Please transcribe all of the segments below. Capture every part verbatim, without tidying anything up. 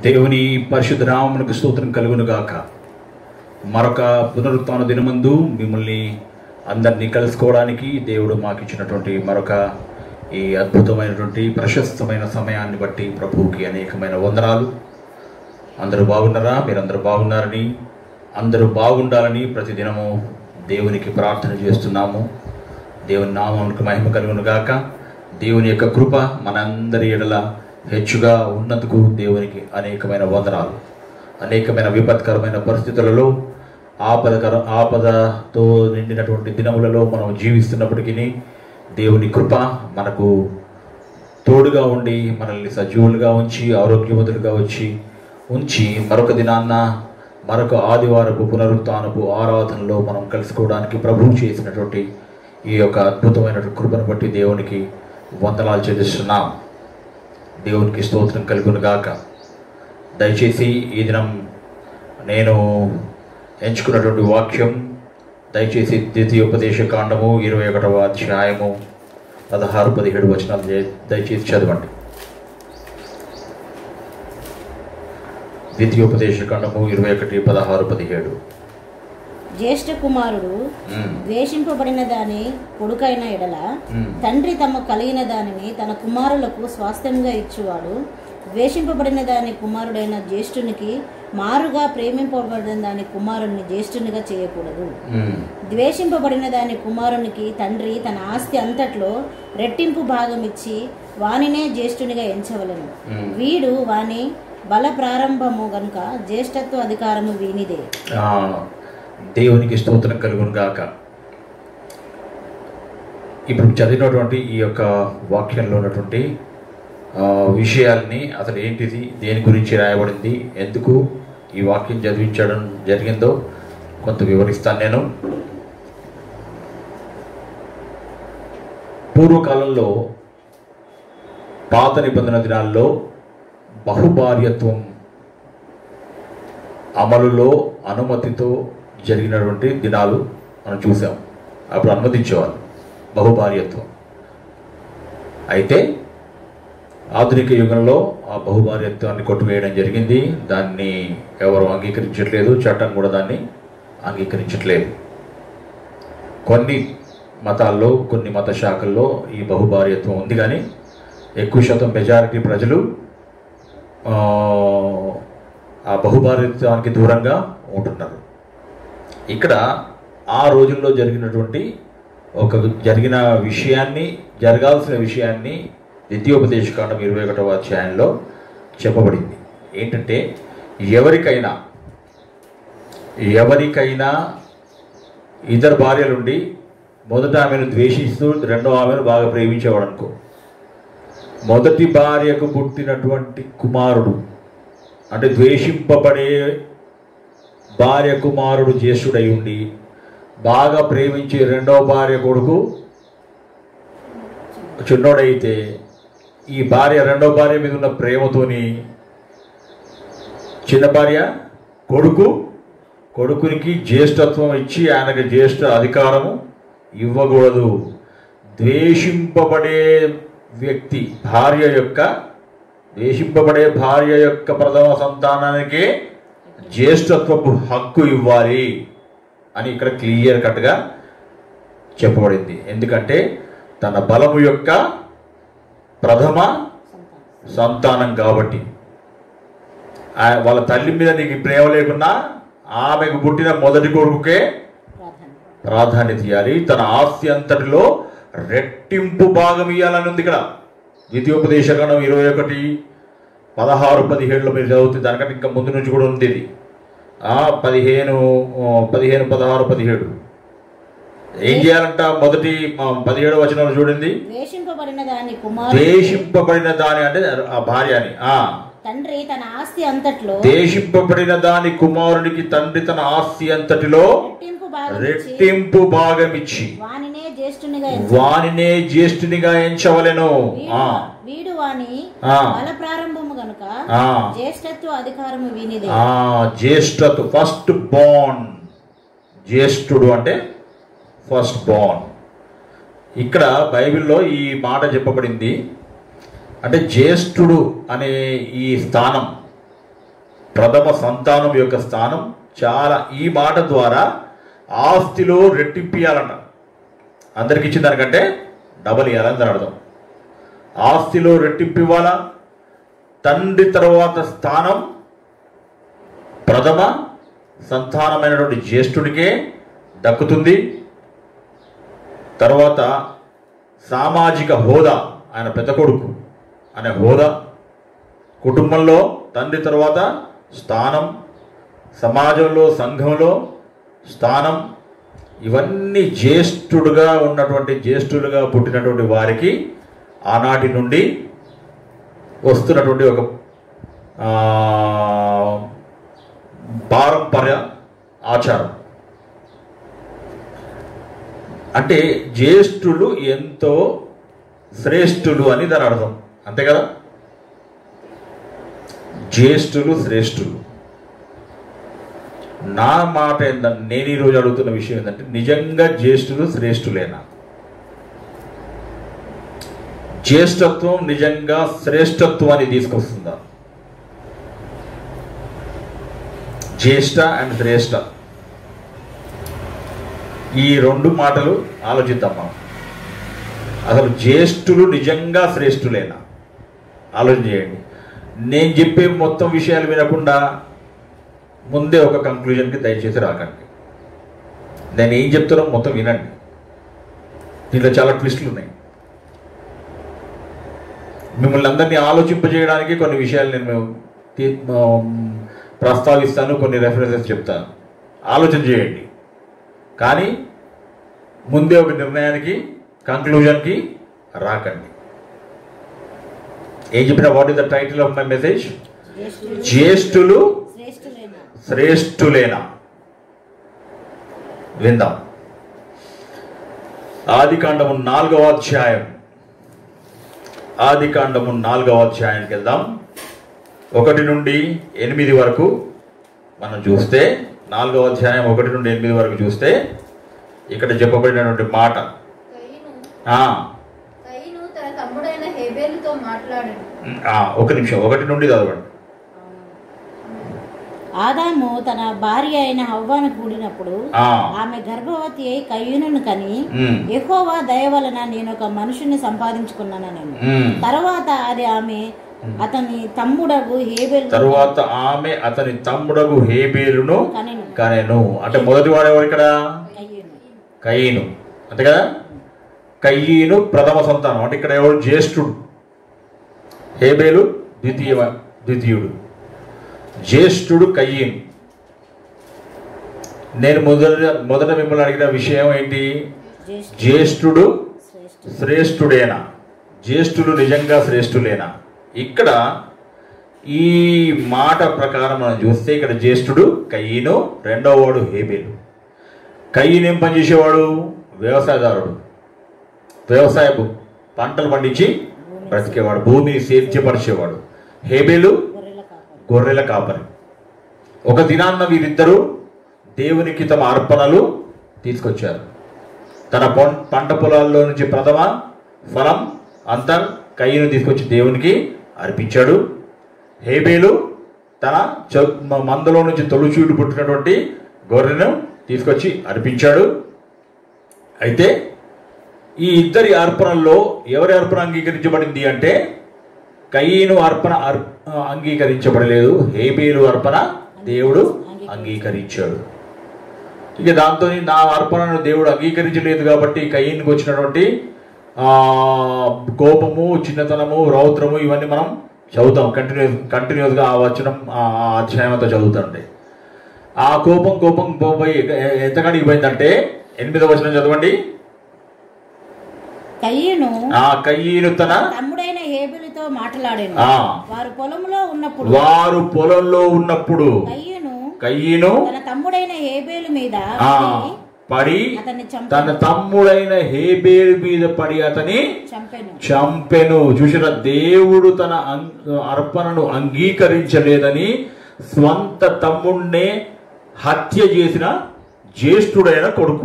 దేవుని పరిశుద్ధ నామమునకు స్తోత్రం కలుగును గాక. మరొక పునరుత్థాన దినమందు మిమ్మల్ని అందరినీ కలుసుకోవడానికి దేవుడు మాకు ఇచ్చినటువంటి మరొక ఈ అద్భుతమైనటువంటి ప్రశస్తమైన సమయాన్ని బట్టి ప్రభువుకి అనేకమైన వందనాలు. అందరూ బాగున్నారా? మీరందరూ బాగున్నారని, అందరూ బాగుండాలని ప్రతిదినము దేవునికి ప్రార్థన చేస్తున్నాము. దేవుని నామమునకు మహిమ కలుగును గాక. దేవుని యొక్క కృప మనందరి ఎడల హెచ్చుగా ఉన్నందుకు దేవునికి అనేకమైన వందనాలు. అనేకమైన విపత్కరమైన పరిస్థితులలో, ఆపదకర ఆపదతో నిండినటువంటి దినములలో మనం జీవిస్తున్నప్పటికీ దేవుని కృప మనకు తోడుగా ఉండి మనల్ని సజీవులుగా ఉంచి ఆరోగ్యవంతులుగా వచ్చి ఉంచి మరొక దినాన్న మరొక ఆదివారపు పునరుత్థానపు ఆరాధనలో మనం కలుసుకోవడానికి ప్రభువు చేసినటువంటి ఈ యొక్క అద్భుతమైనటువంటి కృపను బట్టి దేవునికి వందనాలు చెల్లిస్తున్నాం. దేవునికి స్తోత్రం కలుగును గాక. దయచేసి ఈ దినం నేను ఎంచుకున్నటువంటి వాక్యం దయచేసి ద్వితీయోపదేశ కాండము ఇరవై ఒకటవ అధ్యాయము పదహారు పదిహేడు వచనాలు దయచేసి చదవండి. ద్వితీయోపదేశ కాండము ఇరవై ఒకటి పదహారు పదిహేడు. జ్యేష్ఠ కుమారుడు ద్వేషింపబడిన దాని కొడుకైన ఎడల తండ్రి తమ కలిగిన దానిని తన కుమారులకు స్వాస్థ్యంగా ఇచ్చువాడు. ద్వేషింపబడిన దాని కుమారుడైన జ్యేష్ఠునికి మారుగా ప్రేమింపబడిన దాని కుమారుణ్ణి జ్యేష్ఠునిగా చేయకూడదు. ద్వేషింపబడిన దాని కుమారునికి తండ్రి తన ఆస్తి అంతట్లో రెట్టింపు భాగం ఇచ్చి వానినే జ్యేష్ఠునిగా ఎంచవలెను. వీడు వాని బల ప్రారంభము గనుక జ్యేష్ఠత్వ అధికారము వీనిదే. దేవునికి స్తోత్రం కలుగును గాక. ఇప్పుడు చదివినటువంటి ఈ యొక్క వాక్యంలో ఉన్నటువంటి విషయాల్ని అసలు ఏంటిది, దేని గురించి రాయబడింది, ఎందుకు ఈ వాక్యం చదివించడం జరిగిందో కొంత వివరిస్తాను నేను. పూర్వకాలంలో పాత నిబంధన దినాల్లో బహుభార్యత్వం అమలులో అనుమతితో జరిగినటువంటి దినాలు మనం చూసాం. అప్పుడు అనుమతించేవారు బహుభార్యత్వం. అయితే ఆధునిక యుగంలో ఆ బహుభార్యత్వాన్ని కొట్టివేయడం జరిగింది. దాన్ని ఎవరు అంగీకరించట్లేదు, చట్టం కూడా దాన్ని అంగీకరించట్లేదు. కొన్ని మతాల్లో, కొన్ని మత శాఖల్లో ఈ బహుభార్యత్వం ఉంది, కానీ ఎక్కువ శాతం మెజారిటీ ప్రజలు ఆ బహుభార్యత్వానికి దూరంగా ఉంటున్నారు. ఇక్కడ ఆ రోజుల్లో జరిగినటువంటి ఒక జరిగిన విషయాన్ని, జరగాల్సిన విషయాన్ని ద్వితీయోపదేశ కాండం ఇరవై ఒకటవ అధ్యాయంలో చెప్పబడింది. ఏంటంటే ఎవరికైనా ఎవరికైనా ఇద్దరు భార్యలుండి మొదట ఆమెను ద్వేషిస్తూ రెండో ఆమెను బాగా ప్రేమించేవాడు అనుకో, మొదటి భార్యకు పుట్టినటువంటి కుమారుడు అంటే ద్వేషింపబడే భార్య కుమారుడు జ్యేష్ఠుడై ఉండి బాగా ప్రేమించే రెండవ భార్య కొడుకు చిన్నోడైతే ఈ భార్య రెండవ భార్య మీద ఉన్న ప్రేమతోని చిన్న భార్య కొడుకు కొడుకునికి జ్యేష్ఠత్వం ఇచ్చి ఆయనకు జ్యేష్ఠ అధికారము ఇవ్వకూడదు. ద్వేషింపబడే వ్యక్తి భార్య యొక్క ద్వేషింపబడే భార్య యొక్క ప్రథమ సంతానానికే జ్యేష్ఠత్వపు హక్కు ఇవ్వాలి అని ఇక్కడ క్లియర్ కట్గా చెప్పబడింది. ఎందుకంటే తన బలము యొక్క ప్రథమ సంతానం కాబట్టి. వాళ్ళ తల్లి మీద నీకు ప్రేమ లేకున్నా ఆమెకు పుట్టిన మొదటి కొడుకుకే ప్రాధాన్యత ఇవ్వాలి. తన ఆస్తి అంతటిలో రెట్టింపు భాగం ఇవ్వాలని ఉంది ఇక్కడ. ద్వితీయోపదేశకాండం ఇరవై ఒకటి పదహారు పదిహేడులో మీరు చదువుతుంది. దానికంటే ఇంకా ముందు నుంచి కూడా ఉంది ఇది. పదిహేను పదిహేను పదహారు పదిహేడు ఏం చేయాలంట? మొదటి పదిహేడు వచనంలో చూడండి. ద్వేషింపబడిన దాని ద్వేషింపబడిన దాని అంటే ఆ భార్య అని తండ్రి తన ఆస్తి అంతట్లో ద్వేషింపబడిన దాని కుమారునికి తండ్రి తన ఆస్తి అంతటిలో రెట్టింపు భాగం ఇచ్చి వానినే జ్యేష్ఠునిగా ఎంచవలెను. వీడు వాని బల ప్రారంభము గనుక జ్యేష్ఠత్వ అధికారము వీనిదే. జ్యేష్ఠత్వ ఫస్ట్ బోర్న్, జ్యేష్ఠుడు అంటే ఫస్ట్ బోర్న్. ఇక్కడ బైబిల్లో ఈ మాట చెప్పబడింది. అంటే జ్యేష్ఠుడు అనే ఈ స్థానం ప్రథమ సంతానం యొక్క స్థానం చాలా. ఈ మాట ద్వారా ఆస్తిలో రెట్టింపియాలంట. అందరికి ఇచ్చిన దానికంటే డబల్ ఇవ్వాలని దాని అర్థం. ఆస్తిలో రెట్టింపు ఇవ్వాలా. తండ్రి తర్వాత స్థానం ప్రథమ సంతానమైనటువంటి జ్యేష్ఠుడికే దక్కుతుంది. తర్వాత సామాజిక హోదా, ఆయన పెద్ద కొడుకు అనే హోదా, కుటుంబంలో తండ్రి తర్వాత స్థానం, సమాజంలో సంఘంలో స్థానం, ఇవన్నీ జ్యేష్ఠుడుగా ఉన్నటువంటి జ్యేష్ఠులుగా పుట్టినటువంటి వారికి ఆనాటి నుండి వస్తున్నటువంటి ఒక పారంపర్య ఆచారం. అంటే జ్యేష్ఠులు ఎంతో శ్రేష్ఠులు అని దాని అర్థం, అంతే కదా. జ్యేష్ఠులు శ్రేష్ఠులు. నా మాట ఏంటంటే, నేను ఈరోజు అడుగుతున్న విషయం ఏంటంటే, నిజంగా జ్యేష్ఠులు శ్రేష్ఠులేనా? జ్యేష్ఠత్వం నిజంగా శ్రేష్ఠత్వాన్ని తీసుకొస్తుందా? జ్యేష్ఠ అండ్ శ్రేష్ఠ, ఈ రెండు మాటలు ఆలోచిద్దాం మనం. అసలు జ్యేష్ఠులు నిజంగా శ్రేష్ఠులేనా? ఆలోచన చేయండి. నేను చెప్పే మొత్తం విషయాలు వినకుండా ముందే ఒక కంక్లూజన్కి దయచేసి రాకండి. నేను ఏం చెప్తానో మొత్తం వినండి. దీంట్లో చాలా ట్విస్టులు ఉన్నాయి. మిమ్మల్ని అందరినీ ఆలోచింపజేయడానికి కొన్ని విషయాలు నేను ప్రస్తావిస్తాను, కొన్ని రెఫరెన్సెస్ చెప్తాను. ఆలోచన చేయండి. కానీ ముందే ఒక నిర్ణయానికి, కంక్లూజన్కి రాకండి. ఏం చెప్పిన, what is the title of my message? జ్యేష్ఠులు శ్రేష్ఠులేనా? విందాం. ఆది కాండము నాలుగవ అధ్యాయం, ఆది కాండము నాలుగవ అధ్యాయానికి వెళ్దాం. ఒకటి నుండి ఎనిమిది వరకు మనం చూస్తే, నాలుగవ అధ్యాయం ఒకటి నుండి ఎనిమిది వరకు చూస్తే ఇక్కడ చెప్పబడినటువంటి మాట. ఒక నిమిషం, ఒకటి నుండి చదవండి. ఆదాము తన భార్య అయిన హవ్వను కూడినప్పుడు ఆమె గర్భవతి అయి కయ్యూనును కని, యెహోవా దయ వలన నేను ఒక మనుషుని సంపాదించుకున్నానని. తర్వాత అది ఆమె అతని తమ్ముడగు హేబేలు తరువాత ఆమె అతని తమ్ముడగు హేబేలును కనెను. అంటే మొదటి వాడు ఎవరు ఇక్కడ? కయీను, అంతే కదా. కయీను ప్రథమ సంతానం, అంటే ఇక్కడ ఎవరు? జ్యేష్ఠుడు. హేబేలు ద్వితీయ ద్వితీయుడు. జ్యేష్ఠుడు కయీను. నేను మొదట మొదట మిమ్మల్ని అడిగిన విషయం ఏంటి? జ్యేష్ఠుడు శ్రేష్ఠుడేనా? జ్యేష్ఠులు నిజంగా శ్రేష్ఠులేనా? ఇక్కడ ఈ మాట ప్రకారం మనం చూస్తే ఇక్కడ జ్యేష్ఠుడు కయీను, రెండవ వాడు హేబేలు. కయీను ఏం పని చేసేవాడు? వ్యవసాయదారుడు. వ్యవసాయ పంటలు పండించి బ్రతికేవాడు, భూమిని సేద్యపరిచేవాడు. హేబేలు గొర్రెల కాపరి. ఒక దినాన్న వీరిద్దరూ దేవునికి తమ అర్పణలు తీసుకొచ్చారు. తన పంట పొలాల్లో నుంచి ప్రథమ ఫలం అంతా కయీను తీసుకొచ్చి దేవునికి అర్పించాడు. హేబేలు తన మందలో నుంచి తొలుచూలు పుట్టినటువంటి గొర్రెను తీసుకొచ్చి అర్పించాడు. అయితే ఈ ఇద్దరి అర్పణల్లో ఎవరి అర్పణ అంగీకరించబడింది అంటే, కయీను అర్పణ అంగీకరించబడలేదు, హేబేలు అర్పణ దేవుడు అంగీకరించాడు. ఇక దాంతో నా అర్పణను దేవుడు అంగీకరించలేదు కాబట్టి కయీనుకు వచ్చినటువంటి కోపము, చిన్నతనము, రౌద్రము ఇవన్నీ మనం చదువుతాం. కంటిన్యూస్ కంటిన్యూస్గా ఆ వచనం ఆ అధ్యాయం అంతా చదువుతాండి. ఆ కోపం కోపం పోయి ఎంతకాడికి పోయిందంటే, ఎనిమిదవ వచనం చదవండి. కయీను ఆ కయీను తన తమ్ముడైన హేబేలుతో మాట్లాడాడు. వారు పొలంలో ఉన్నప్పుడు వారు పొలంలో ఉన్నప్పుడు కయీను కయీను తన తమ్ముడైన హేబేలు మీద పడి తన తమ్ముడైన హేబేలు మీద పడి అతని చంపెను. చూసిన దేవుడు తన అర్పణను అంగీకరించలేదని స్వంత తమ్ముడినే హత్య చేసిన జ్యేష్ఠుడైన కొడుకు.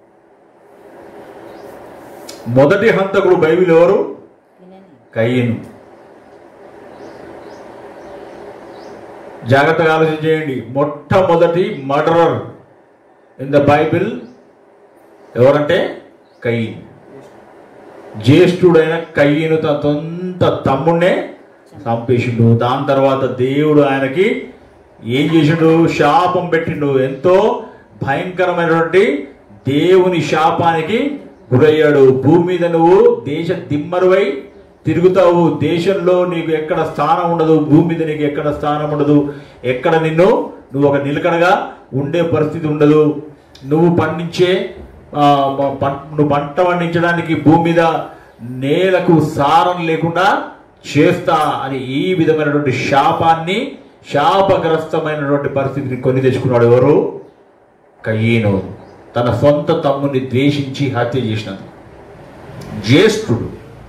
మొదటి హంతకుడు బైబిల్ ఎవరు? కయీను. జాగ్రత్తగా ఆలోచన చేయండి. మొట్టమొదటి మర్డరర్ ఇన్ ద బైబిల్ ఎవరంటే కయీన్. జ్యేష్ఠుడైన కయీను తన సొంత తమ్ముడినే చంపేసిండు. దాని తర్వాత దేవుడు ఆయనకి ఏం చేసిండు? శాపం పెట్టిండు. ఎంతో భయంకరమైనటువంటి దేవుని శాపానికి గురయ్యాడు. భూమి మీద నువ్వు దేశ దిమ్మరువై తిరుగుతావు. దేశంలో నీకు ఎక్కడ స్థానం ఉండదు. భూమి మీద నీకు ఎక్కడ స్థానం ఉండదు. ఎక్కడ నిన్ను నువ్వు ఒక నిలకడగా ఉండే పరిస్థితి ఉండదు. నువ్వు పండించే నువ్వు పంట పండించడానికి భూమి మీద నేలకు సారం లేకుండా చేస్తా అని ఈ విధమైనటువంటి శాపాన్ని, శాపగ్రస్తమైనటువంటి పరిస్థితిని కొని తెచ్చుకున్నాడు. ఎవరు? కయీను. తన సొంత తమ్ముని ద్వేషించి హత్య చేసినది. జ్యేష్ఠుడు.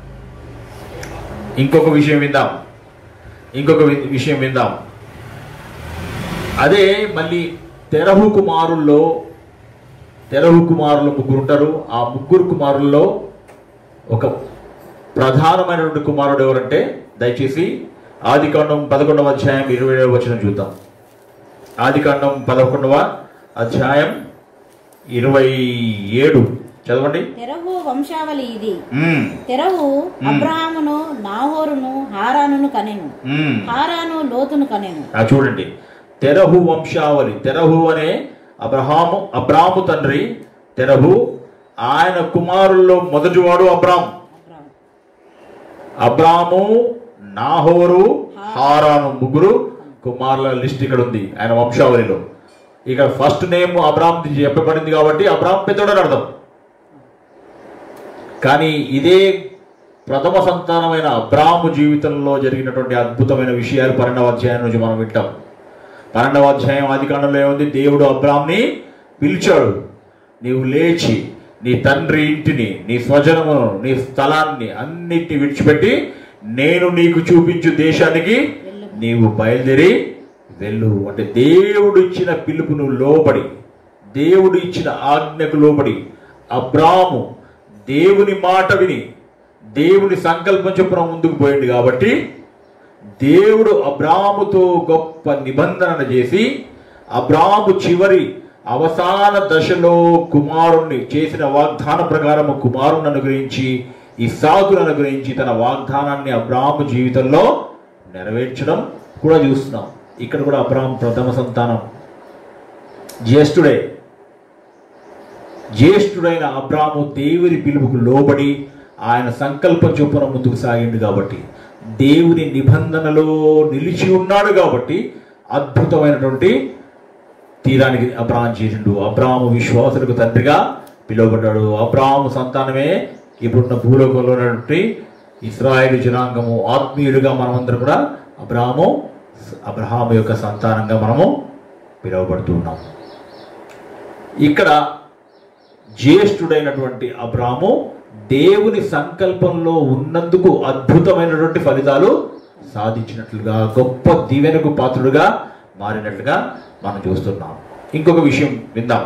ఇంకొక విషయం విందాం ఇంకొక విషయం విందాం అదే మళ్ళీ తెరహు కుమారుల్లో తెరహు కుమారులు ముగ్గురు ఉంటారు. ఆ ముగ్గురు కుమారుల్లో ఒక ప్రధానమైనటువంటి కుమారుడు ఎవరంటే, దయచేసి ఆదికాండం పదకొండవ అధ్యాయం ఇరవై ఏడవ వచనం చూద్దాం. ఆదికాండం పదకొండవ అధ్యాయం ఇరవై ఏడు చదవండి. తెరహు వంశావళి ఇది. తెరహు అబ్రహామును, నాహోరును, హారానును కనెను. హారాను లోతును కనెను. చూడండి, తెరహు వంశావళి. తెరహు అనే అబ్రహాము అబ్రాము తండ్రి తెరహు. ఆయన కుమారుల్లో మొదటివాడు అబ్రాము. అబ్రాము, నాహోరు, హారాను ముగ్గురు కుమారుల లిస్ట్ ఇక్కడ ఉంది ఆయన వంశావళిలో. ఇక్కడ ఫస్ట్ నేమ్ అబ్రామ్ చెప్పబడింది కాబట్టి అబ్రామ్ పెద్దోడని అర్థం. కానీ ఇదే ప్రథమ సంతానమైన అబ్రాము జీవితంలో జరిగినటువంటి అద్భుతమైన విషయాలు పన్నెండవ అధ్యాయం నుంచి మనం వింటాం. పన్నెండవ అధ్యాయం ఆదికాండంలో ఏముంది? దేవుడు అబ్రామ్ని పిలిచాడు. నీవు లేచి నీ తండ్రి ఇంటిని, నీ స్వజనమును, నీ స్థలాన్ని అన్నిటిని విడిచిపెట్టి నేను నీకు చూపించు దేశానికి నీవు బయలుదేరి వెళ్ళు అంటే, దేవుడు ఇచ్చిన పిలుపును లోబడి, దేవుడు ఇచ్చిన ఆజ్ఞకు లోబడి అబ్రాము దేవుని మాట విని దేవుని సంకల్పం చొప్పున ముందుకు పోయింది. కాబట్టి దేవుడు అబ్రాముతో గొప్ప నిబంధన చేసి అబ్రాము చివరి అవసాన దశలో కుమారుణ్ణి చేసిన వాగ్దాన ప్రకారం కుమారుని అనుగ్రహించి ఇస్సాకును అనుగ్రహించి తన వాగ్దానాన్ని అబ్రాము జీవితంలో నెరవేర్చడం కూడా చూస్తున్నాం. ఇక్కడ కూడా అబ్రాము ప్రథమ సంతానం, జ్యేష్ఠుడే. జ్యేష్ఠుడైన అబ్రాము దేవుని పిలుపుకు లోబడి ఆయన సంకల్పం చొప్పున ముందుకు సాగిండు. కాబట్టి దేవుని నిబంధనలో నిలిచి ఉన్నాడు. కాబట్టి అద్భుతమైనటువంటి తీరానికి అబ్రాము చేసిండు. అబ్రాము విశ్వాసులకు తండ్రిగా పిలువబడ్డాడు. అబ్రాము సంతానమే ఇప్పుడున్న భూలోకంలో ఉన్నటువంటి ఇశ్రాయేలు జనాంగము. ఆత్మీయులుగా మనమందరం కూడా అబ్రాము అబ్రహాము యొక్క సంతానంగా మనము పిలువబడుతూ ఉన్నాం. ఇక్కడ జ్యేష్ఠుడైనటువంటి అబ్రాము దేవుని సంకల్పంలో ఉన్నందుకు అద్భుతమైనటువంటి ఫలితాలు సాధించినట్లుగా, గొప్ప దీవెనకు పాత్రుడుగా మారినట్లుగా మనం చూస్తున్నాం. ఇంకొక విషయం విందాం.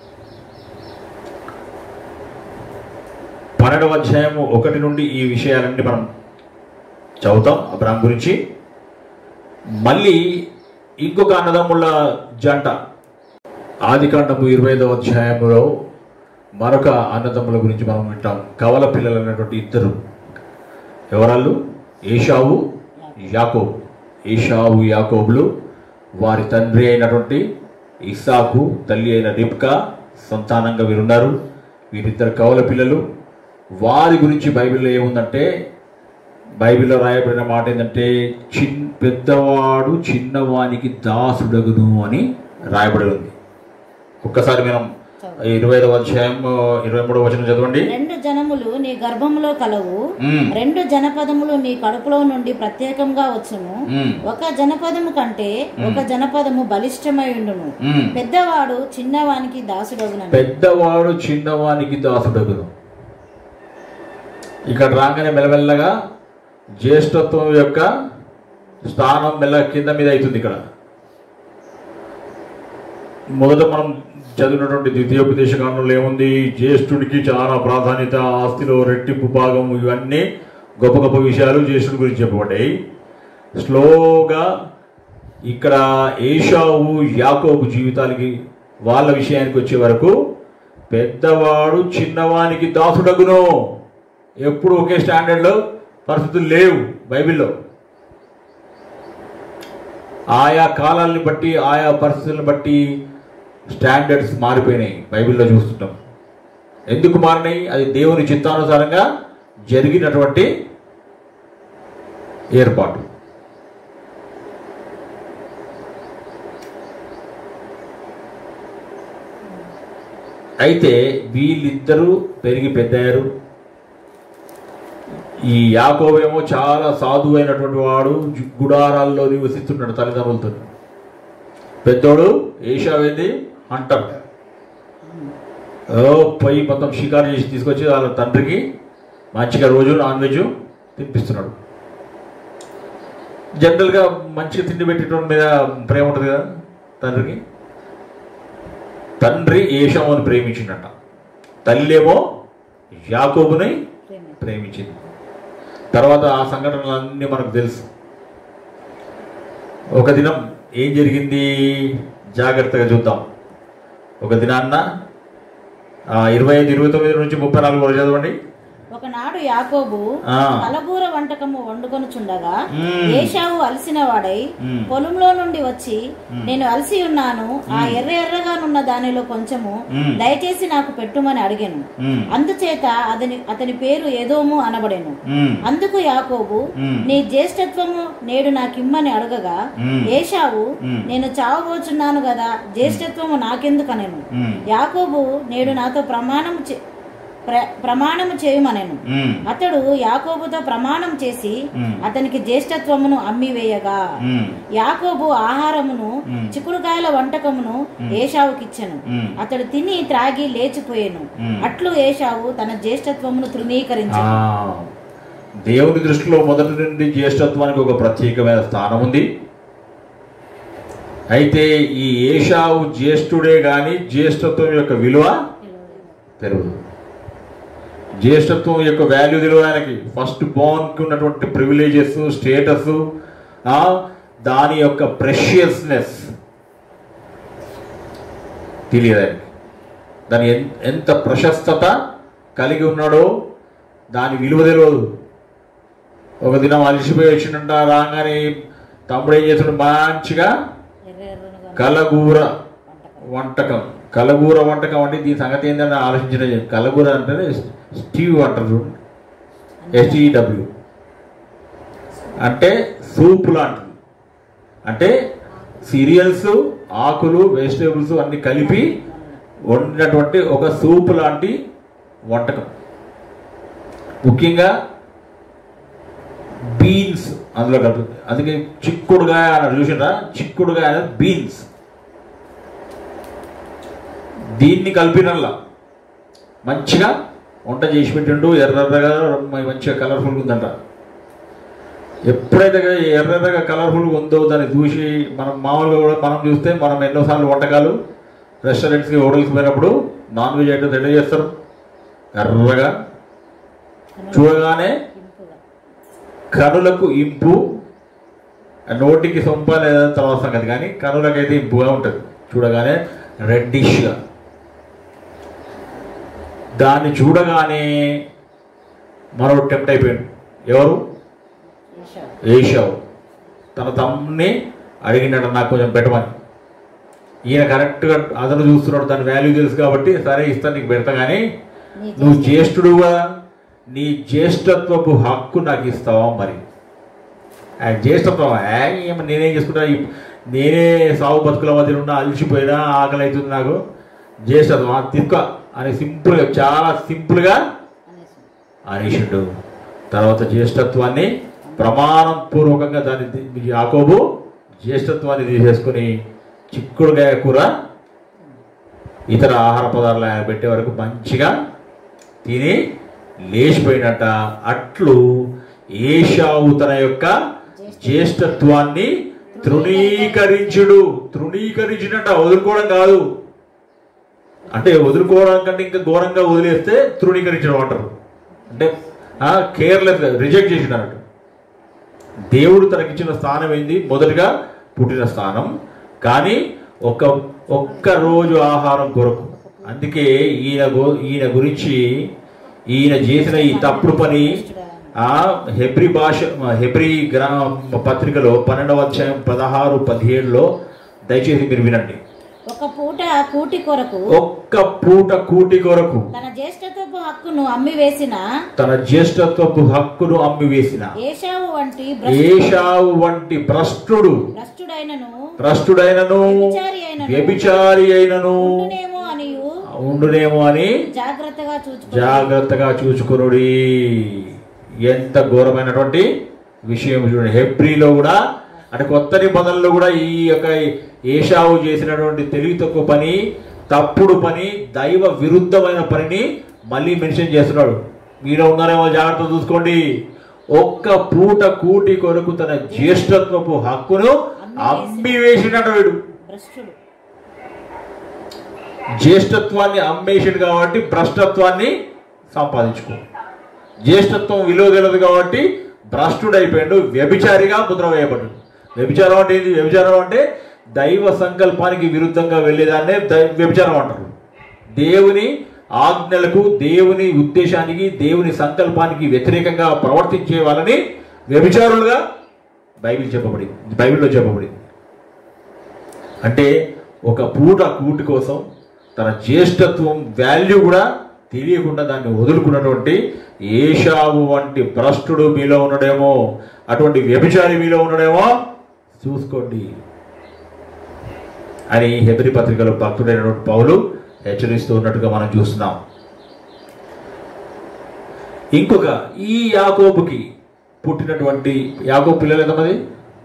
పన్నెండవ అధ్యాయము ఒకటి నుండి ఈ విషయాలన్నీ మనం చదువుతాం అబ్రాహాం గురించి. మళ్ళీ ఇంకొక అన్నదమ్ముల జంట ఆదికాండము ఇరవై ఐదవ అధ్యాయంలో మరొక అన్నదమ్ముల గురించి మనం వింటాం. కవల పిల్లలు అన్నటువంటి ఇద్దరు. ఎవరాళ్ళు? ఏషావు, యాకోబు. ఏషావు యాకోబులు వారి తండ్రి అయినటువంటి ఇస్సాకు, తల్లి అయిన రిబ్కా సంతానంగా వీరున్నారు. వీరిద్దరు కవల పిల్లలు. వారి గురించి బైబిల్లో ఏముందంటే, బైబిల్లో రాయబడిన మాట ఏంటంటే, చిన్ పెద్దవాడు చిన్నవానికి దాసుడగును అని రాయబడి ఉంది. ఒక్కసారి మనం ఇరవై ఐదవ అధ్యాయం ఇరవై మూడవ వచనం చదవండి. రెండు జనములు నీ గర్భములో కలవు, రెండు జనపదములు నీ కడుపులో నుండి ప్రత్యేకంగా వచ్చును. ఒక జనపదము కంటే ఒక జనపదము బలిష్టమై ఉండును. పెద్దవాడు చిన్నవానికి దాసుడగును. పెద్దవాడు చిన్నవానికి దాసుడగును. ఇక్కడ రాగానే మెల్లమెల్లగా జ్యేష్ఠత్వం యొక్క స్థానం మెల్ల కింద మీద అవుతుంది. ఇక్కడ మొదట మనం చదివినటువంటి ద్వితీయోపదేశ కాండంలో ఏముంది? జ్యేష్ఠుడికి చాలా ప్రాధాన్యత, ఆస్తిలో రెట్టింపు భాగం, ఇవన్నీ గొప్ప గొప్ప విషయాలు జ్యేష్ఠుడి గురించి చెప్పబడ్డాయి. స్లోగా ఇక్కడ ఏశావు యాకోబు జీవితాలకి వాళ్ళ విషయానికి వచ్చే వరకు పెద్దవాడు చిన్నవానికి దాసుడగును. ఎప్పుడు ఒకే స్టాండర్డ్లో పరిస్థితులు లేవు బైబిల్లో. ఆయా కాలాలని బట్టి ఆయా పరిస్థితులను బట్టి స్టాండర్డ్స్ మారిపోయినాయి బైబిల్లో చూస్తుంటాం. ఎందుకు మారినాయి? అది దేవుని చిత్తానుసారంగా జరిగినటువంటి ఏర్పాటు. అయితే వీళ్ళిద్దరూ పెరిగి పెద్దయ్యారు. ఈ యాకోబేమో చాలా సాధువు అయినటువంటి వాడు, గుడారాల్లో నివసిస్తున్నాడు తల్లిదండ్రులతో. పెద్దోడు ఏశావు ఏంది హంటర్, పోయి మొత్తం షికారు చేసి తీసుకొచ్చి వాళ్ళ తండ్రికి మంచిగా రోజు నాన్ వెజ్ తినిపిస్తున్నాడు. జనరల్గా మంచిగా తిండి పెట్టేటోడి మీద ప్రేమ ఉంటుంది కదా తండ్రికి. తండ్రి ఏశావుని ప్రేమించిండట, తల్లేమో యాకోబుని ప్రేమించింది. తర్వాత ఆ సంఘటనలన్నీ మనకు తెలుసు. ఒక దినం ఏం జరిగింది జాగ్రత్తగా చూద్దాం. ఒక దినాన్న ఇరవై ఐదు ఇరవై తొమ్మిది నుంచి ముప్పై నాలుగు వరకు చదవండి. ఒకనాడు యాకోబు కలగూర వంటకము వండుకొనుచుండగా ఏశావు అలసిన వాడై పొలంలో నుండి వచ్చి, నేను అలసి ఉన్నాను, ఆ ఎర్ర ఎర్రగానున్న దానిలో కొంచెము దయచేసి నాకు పెట్టుమని అడిగాను. అందుచేత అతని అతని పేరు ఎదోము అనబడెను. అందుకు యాకోబు, నీ జ్యేష్ఠత్వము నేడు నాకిమ్మని అడగగా ఏశావు, నేను చావబోచున్నాను గదా, జ్యేష్ఠత్వము నాకెందుకనెను. యాకోబు, నేడు నాతో ప్రమాణం ప్రమాణము చేయమనెను. అతడు యాకోబుతో ప్రమాణం చేసి అతనికి జ్యేష్ఠత్వమును అమ్మివేయగా యాకోబు ఆహారమును చిక్కుడుకాయల వంటకమును ఏశావుకిచ్చెను. అతడు తిని త్రాగి లేచిపోయాను. అట్లు ఏశావు తన జ్యేష్ఠత్వమును తృణీకరించెను. దేవుని దృష్టిలో మొదటి నుండి జ్యేష్ఠత్వానికి ఒక ప్రత్యేకమైన స్థానం ఉంది. అయితే ఈ ఏశావు జ్యేష్ఠుడే గాని జ్యేష్ఠత్వం యొక్క విలువ తెలియదు. జ్యేష్ఠత్వం యొక్క వాల్యూ తెలియదు ఆయనకి. ఫస్ట్ బోర్న్కి ఉన్నటువంటి ప్రివిలేజెస్, స్టేటస్, దాని యొక్క ప్రెషియస్నెస్ తెలియదు ఆయనకి. దాని ఎంత ప్రశస్తత కలిగి ఉన్నాడో దాని విలువ తెలియదు. ఒక దినం అలసిపోయి వచ్చిందంట, రాగానే తమ్ముడు ఏం చేస్తాడు, మంచిగా కలగూర వంటకం. కలగూర వంటకం అంటే దీని సంగతి ఏంటని ఆలోచించిన. కలగూర అంటే స్టీవ్ అంటారు, ఎస్టీడబ్ల్యూ అంటే సూప్ లాంటిది. అంటే సీరియల్స్, ఆకులు, వెజిటేబుల్స్ అన్ని కలిపి వండినటువంటి ఒక సూప్ లాంటి వంటకం. ముఖ్యంగా బీన్స్ అందులో కలుపుతుంది. అందుకే చిక్కుడుగాయ అన్నారు, చూసినా చిక్కుడుగాయ అనేది బీన్స్. దీన్ని కలిపినల్లా మంచిగా వంట చేసి పెట్టిండు. ఎర్రగా మంచిగా కలర్ఫుల్గా ఉందంట. ఎప్పుడైతే ఎర్రగా కలర్ఫుల్గా ఉందో దాన్ని చూసి మనం మామూలుగా కూడా మనం చూస్తే మనం ఎన్నోసార్లు వంటకాలు రెస్టారెంట్స్కి, హోటల్స్కి పోయినప్పుడు నాన్ వెజ్ ఐటమ్స్ ఎట్లా చేస్తారు, ఎర్రగా చూడగానే కనులకు ఇంపు, నోటికి సొంప లేదా తర్వాత సంగతి, కానీ కనులకైతే ఇంపుగా ఉంటుంది చూడగానే రెడ్డిష్గా. దాన్ని చూడగానే మరో టెంప్ట్ అయిపోయాడు. ఎవరు? ఏశావు. తన తమ్ముని అడిగినాడు, నాకు కొంచెం పెట్టమని. ఈయన కరెక్ట్గా అతను చూస్తున్నాడు, దాని వాల్యూ తెలుసు కాబట్టి సరే ఇస్తాను, నీకు పెడతా, కానీ నువ్వు జ్యేష్ఠుడుగా నీ జ్యేష్ఠత్వపు హక్కు నాకు ఇస్తావా? మరి ఆ జ్యేష్ఠత్వం ఏమో నేనేం చేసుకుంటా, నేనే సాగు బతుకుల మధ్య ఉన్నా, అలసిపోయినా, ఆకలి అవుతుంది, నాకు జ్యేష్ఠత్వం తిక్క అని సింపుల్గా, చాలా సింపుల్గా అనేసిండు. తర్వాత జ్యేష్ఠత్వాన్ని ప్రమాణం పూర్వకంగా దాన్ని యాకోబు జ్యేష్ఠత్వాన్ని తీసేసుకొని చిక్కుడుగాయ కూర, ఇతర ఆహార పదార్థాలు ఆయన పెట్టే వరకు మంచిగా తిని లేచిపోయినట్ట. అట్లు ఏశావు తన యొక్క జ్యేష్ఠత్వాన్ని తృణీకరించుడు. తృణీకరించినట్ట, వదులుకోవడం కాదు. అంటే వదులుకోవడం కంటే ఇంకా ఘోరంగా వదిలేస్తే తృణీకరించడం అంటారు. అంటే కేర్లెస్, రిజెక్ట్ చేసినట్టు. దేవుడు తనకిచ్చిన స్థానం ఏంది? మొదటిగా పుట్టిన స్థానం, కానీ ఒక్క ఒక్క రోజు ఆహారం కొరకు. అందుకే ఈయన ఈయన గురించి ఈయన చేసిన ఈ తప్పుడు పని ఆ హెబ్రీ భాష హెబ్రీ గ్రా పత్రికలో పన్నెండవ అధ్యాయం పదహారు పదిహేడులో దయచేసి మీరు వినండి. ఒక పూట కూటి కొరకు ఒక్క పూట కూటి కొరకు తన జ్యేష్ఠత్వపు హక్కును అమ్మి వేసిన తన జ్యేష్ఠత్వపు హక్కును అమ్మి వేసిన ఏశావు వంటి ఏశావు వంటి భ్రష్టుడు భ్రష్టుడైనను భ్రష్టుడైనను వ్యభిచారి అయినను ఉండునేమో అని జాగ్రత్తగా చూచు జాగ్రత్తగా చూచుకునుడి. ఎంత ఘోరమైనటువంటి విషయం చూడండి. హెబ్రీలో కూడా అంటే కొత్త నిబంధనలో కూడా ఈ యొక్క ఏశావు చేసినటువంటి తెలివి తక్కువ పని, తప్పుడు పని, దైవ విరుద్ధమైన పనిని మళ్ళీ మెన్షన్ చేస్తున్నాడు. మీలో ఉన్నారేమో జాగ్రత్త చూసుకోండి. ఒక్క పూట కూటి కొరకు తన జ్యేష్ఠత్వపు హక్కును అమ్మి వేసినట్టు. జ్యేష్ఠత్వాన్ని అమ్మేసాడు కాబట్టి భ్రష్టత్వాన్ని సంపాదించుకో. జ్యేష్ఠత్వం విలువ తెలియదు కాబట్టి భ్రష్టుడైపోయాడు, వ్యభిచారిగా ముద్ర వేయబడ్డాడు. వ్యభిచారం అంటే ఏంటి? వ్యభిచారం అంటే దైవ సంకల్పానికి విరుద్ధంగా వెళ్ళేదాన్నే వ్యభిచారం అంటారు. దేవుని ఆజ్ఞలకు, దేవుని ఉద్దేశానికి, దేవుని సంకల్పానికి వ్యతిరేకంగా ప్రవర్తించే వాళ్ళని వ్యభిచారులుగా బైబిల్ చెప్పబడింది, బైబిల్లో చెప్పబడింది. అంటే ఒక పూట కూటి కోసం తన జ్యేష్ఠత్వం వాల్యూ కూడా తెలియకుండా దాన్ని వదులుకున్నటువంటి ఏశావు వంటి భ్రష్టుడు మీలో ఉండడేమో, అటువంటి వ్యభిచారి మీలో ఉండడేమో చూసుకోండి అని హెబ్రీ పత్రికలో భక్తుడైనటువంటి పౌలు హెచ్చరిస్తూ ఉన్నట్టుగా మనం చూస్తున్నాం. ఇంకొక ఈ యాకోబుకి పుట్టినటువంటి యాకోబు పిల్లలు ఎంతమంది?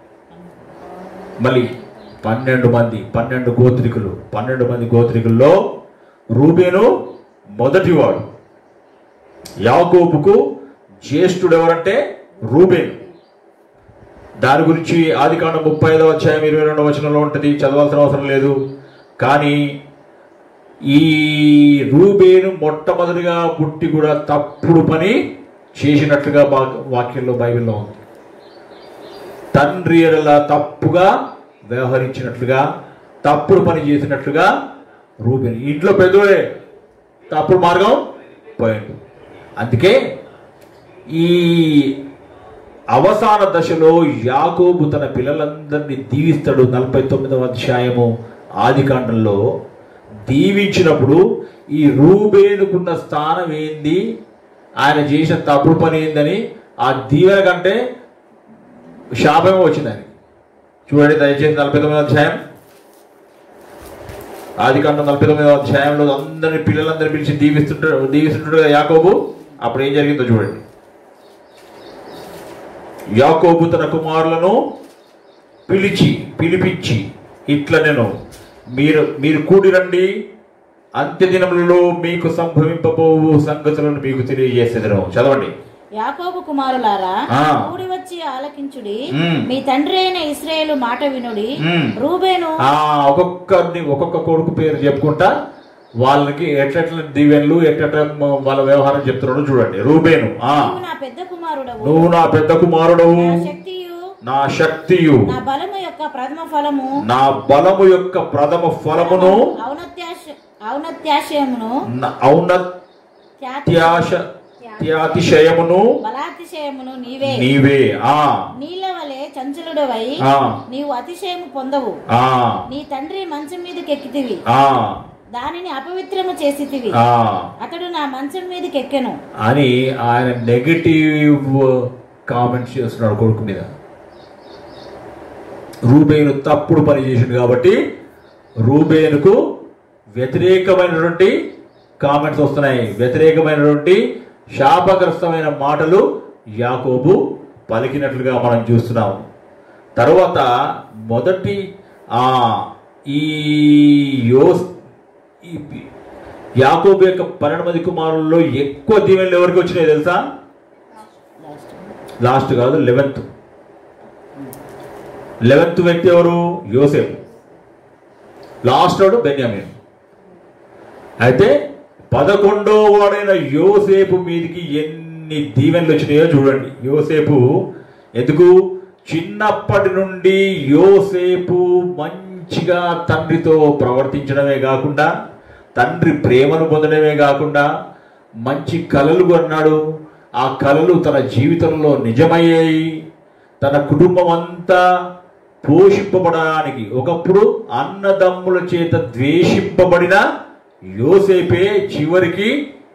మళ్ళీ పన్నెండు మంది పన్నెండు గోత్రికులు పన్నెండు మంది గోత్రికుల్లో రూబేను మొదటివాడు. యాకోబుకు జ్యేష్ఠుడు ఎవరంటే రూబేను. దాని గురించి ఆదికాండం ముప్పై ఐదవ అధ్యాయం ఇరవై రెండవ వచనంలో ఉంటుంది, చదవాల్సిన అవసరం లేదు. కానీ ఈ రూబేను మొట్టమొదటిగా పుట్టి కూడా తప్పుడు పని చేసినట్లుగా వాక్యంలో బైబిల్లో ఉంది. తండ్రి ఎడల తప్పుగా వ్యవహరించినట్లుగా, తప్పుడు పని చేసినట్లుగా రూబేను. ఇంట్లో పెద్దోడే తప్పుడు మార్గం పోయాడు. అందుకే ఈ అవసాన దశలో యాకోబు తన పిల్లలందరినీ దీవిస్తాడు. నలభై తొమ్మిదవ అధ్యాయము ఆదికాండంలో దీవించినప్పుడు ఈ రూబేనుకున్న స్థానం ఏంది, ఆయన చేసిన తప్పుడు పని ఏందని ఆ దీవెన కంటే శాపమే వచ్చిందని చూడండి. దయచేసి నలభై తొమ్మిదవ అధ్యాయం ఆదికాండం నలభై తొమ్మిదవ అధ్యాయంలో అందరినీ పిల్లలందరినీ పిలిచి దీవిస్తుంటాడు దీవిస్తుంటాడు యాకోబు. అప్పుడు ఏం జరిగిందో చూడండి. యాకోబు తన కుమారులను పిలిచి పిలిపించి ఇట్లా నేను మీరు మీరు కూడి రండి, అంత్య దినములలో మీకు సంభవింపబోవు సంగతులను మీకు తెలియజేసేదను. చదవండి. యాకోబు కుమారులారా, కూడి వచ్చి ఆలకించుడి, మీ తండ్రి అయిన ఇశ్రాయేలు మాట వినుడి. రూబేను ఒక్కొక్కరిని ఒక్కొక్క కొడుకు పేరు చెప్పుకుంటా వాళ్ళకి ఎట్లెట్ల దీవెన్లు ఎట్ల వాళ్ళ వ్యవహారం చెప్తున్నాడు చూడండి. రూబేను, నా పెద్ద కుమారుడవు, నువ్వు నా పెద్ద కుమారుడవు, శక్తియు నా శక్తియు, నా బలము యొక్క ప్రథమ ఫలము, నా బలము యొక్క ప్రథమ ఫలమును, ఔన్నత్యాశ ఔన్నత్యాశయమును ఔన్నత్యాశ అతిశయమును బలాతిశయమును నీవే నీవే ఆ నీళ్ళ వలె చంచలుడవై నీవు అతిశయము పొందవు. నీ తండ్రి మంచం మీదకి ఎక్కితివి, దానిని అపవిత్రము చేసితివి, అతడు నా మంచం మీదకి ఎక్కెను అని ఆయన నెగటివ్ కామెంట్స్ చేస్తున్నాడు కొడుకు మీద. రూబేను తప్పుడు పని చేసిండు కాబట్టి రూబేనుకు వ్యతిరేకమైనటువంటి కామెంట్స్ వస్తున్నాయి, వ్యతిరేకమైనటువంటి శాపగ్రస్తమైన మాటలు యాకోబు పలికినట్లుగా మనం చూస్తున్నాం. తర్వాత మొదటి ఆ ఈ యోస్ యాకోబు యొక్క పన్నెండు మంది కుమారుల్లో ఎక్కువ దీవెనలు ఎవరికి వచ్చినాయి తెలుసా? లాస్ట్ కాదు, లెవెన్త్ లెవెన్త్ వ్యక్తి ఎవరు? యోసేపు. లాస్ట్ వాడు బెన్యామీన్. అయితే పదకొండో వాడైన యోసేపు మీదికి ఎన్ని దీవెనలు వచ్చినాయో చూడండి. యోసేపు ఎందుకు చిన్నప్పటి నుండి యోసేపు మంచిగా తండ్రితో ప్రవర్తించడమే కాకుండా, తండ్రి ప్రేమను పొందడమే కాకుండా మంచి కలలు కొన్నాడు. ఆ కలలు తన జీవితంలో నిజమయ్యాయి. తన కుటుంబం అంతా పోషింపబడడానికి, ఒకప్పుడు అన్నదమ్ముల చేత ద్వేషింపబడిన యోసేపే చివరికి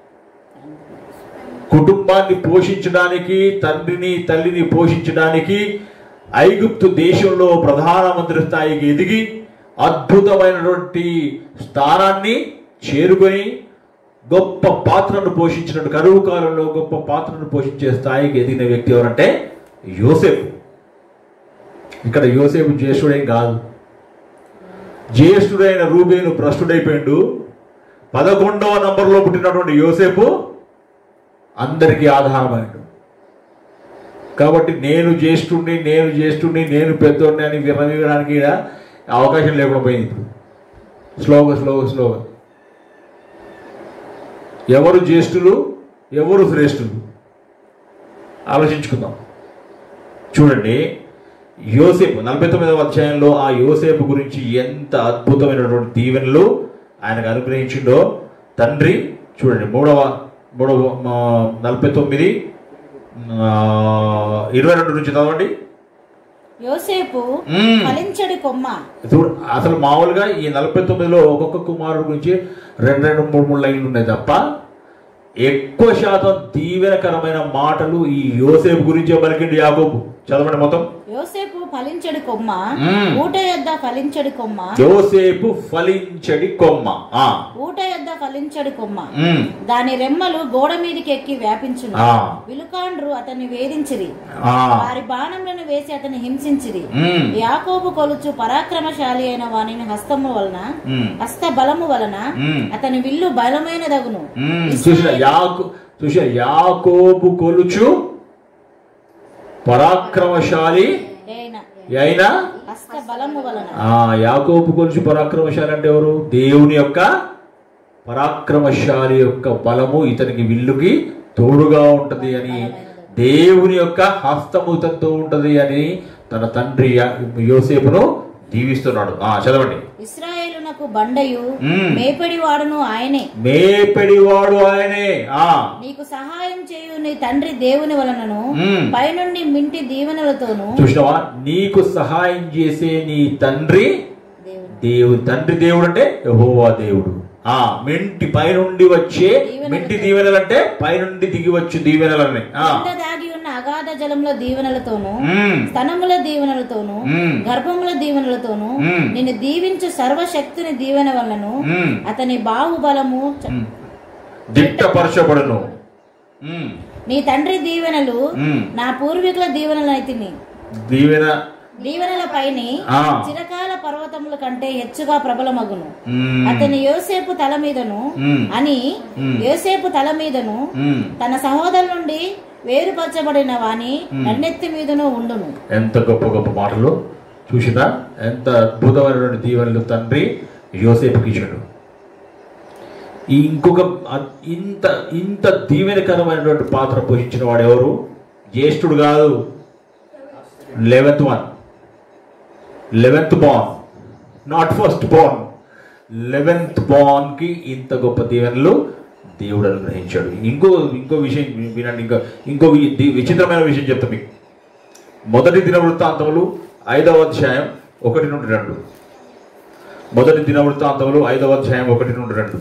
కుటుంబాన్ని పోషించడానికి, తండ్రిని తల్లిని పోషించడానికి ఐగుప్తు దేశంలో ప్రధానమంత్రి స్థాయికి ఎదిగి అద్భుతమైనటువంటి స్థానాన్ని చేరుకొని గొప్ప పాత్రను పోషించినట్టు, కరువు కాలంలో గొప్ప పాత్రను పోషించే స్థాయికి ఎదిగిన వ్యక్తి ఎవరంటే యోసేపు. ఇక్కడ యోసేపు జ్యేష్ఠుడేం కాదు. జ్యేష్ఠుడైన రూబేను భ్రష్టుడైపోయిండు. పదకొండవ నంబర్లో పుట్టినటువంటి యోసేపు అందరికీ ఆధారమైండు. కాబట్టి నేను జ్యేష్ఠుడిని నేను జ్యేష్ఠుడిని నేను పెద్దోడిని అని విరమించడానికి అవకాశం లేకుండా పోయింది. ఇప్పుడు స్లోగా స్లోగా స్లోగా ఎవరు జ్యేష్ఠులు, ఎవరు శ్రేష్ఠులు ఆలోచించుకుందాం. చూడండి, యోసేపు నలభై తొమ్మిదవ అధ్యాయంలో ఆ యోసేపు గురించి ఎంత అద్భుతమైనటువంటి దీవెనలు ఆయనకు అనుగ్రహించిండో తండ్రి. చూడండి, మూడవ మూడవ నలభై తొమ్మిది ఇరవై రెండు నుంచి చదవండి. యోసేపు ఫలించడి కొమ్మ. అసలు మామూలుగా ఈ నలభై తొమ్మిదిలో ఒక్కొక్క కుమారుడు గురించి రెండు రెండు మూడు మూడు లైన్లు ఉన్నాయి తప్ప ఎక్కువ శాతం దీవెనకరమైన మాటలు ఈ యోసేపు గురించే పలికిండు యాకోబు. చదవండి మొత్తం. యోసేపు ఫలించడి కొమ్మ, ఊట యొద్ద ఫలించడి కొమ్మ. యోసేపు ఫలించడి కొమ్మ, ఊట యొద్ద ఫలించడి కొమ్మ. దాని రెమ్మలు గోడ మీదకి ఎక్కి వ్యాపించును. విలుకాండ్రు అతన్ని వేధించిరి, వారి బాణములను వేసి అతన్ని హింసించిరి. యాకోబు కొలుచు పరాక్రమశాలి అయిన వాని హస్తము వలన, హస్త బలము వలన అతని విల్లు బలమైనదగును. యాకోబు కొలుచు పరాక్రమశాలి అయినా హస్త బలము వలన. యాకోబు కొలుచు పరాక్రమశాలి అంటే ఎవరు? దేవుని యొక్క పరాక్రమశాలి యొక్క బలము ఇతనికి విల్లుకి తోడుగా ఉంటది అని, దేవుని యొక్క హస్తము ఇతనితో ఉంటది అని తన తండ్రి యోసేపును దీవిస్తున్నాడు. ఆ చదవండి. ఇశ్రాయేలునకు బండయు మేపెడివాడును ఆయనే, మేపెడివాడు ఆయనే. ఆ నీకు సహాయం చేయు నీ తండ్రి దేవుని వలనను పైనుండి మింటి దీవెనలతోను. చూసినావా, నీకు సహాయం చేసే నీ తండ్రి దేవుడు. తండ్రి దేవుడు అంటే యెహోవా దేవుడు. ఆ మింటి పైనుండి వచ్చే మింటి దీవెనలు అంటే పైనుండి దిగి వచ్చు దీవెనలని. దాగి ఉన్న అగాధ జలంలో దీవెనలతోను, స్తనముల దీవెనలతోను, గర్భముల దీవెనలతోను నిన్ను దీవించు సర్వశక్తిని దీవెన వలన అతని బాహుబలము దిట్టపరచబడును. నీ తండ్రి దీవెనలు నా పూర్వీకుల దీవెనలైతిని. దీవెన దీవెనల పైని చిరకాల పర్వతముల కంటే హెచ్చుగా ప్రబలమగును. అతని యోసేపు తల మీదను అని యోసేపు తల మీదను తన సహోదరు నుండి వేరుపరచబడిన వాని నన్నెత్తి మీదను ఉండును. ఎంత గొప్ప గొప్ప మాటలు చూసినా, ఎంత అద్భుతమైనటువంటి దీవెనలు తండ్రి యోసేపుకి ఇచ్చాడు. ఇంకొక ఇంత ఇంత దీవెనకరమైనటువంటి పాత్ర పోషించిన వాడు ఎవరు? జ్యేష్ఠుడు కాదు, eleventh one eleventh born, not first born. Eleventh born కి ఇంత గొప్ప దీవెనలు దేవుడు అనుగ్రహించాడు. ఇంకో ఇంకో విషయం వినండి, ఇంకో ఇంకో విచిత్రమైన విషయం చెప్తా మీకు. మొదటి దినవృత్తాంతములు ఐదవ అధ్యాయం ఒకటి నుండి రెండు. మొదటి దినవృత్తాంతములు ఐదవ అధ్యాయం ఒకటి నుండి రెండు.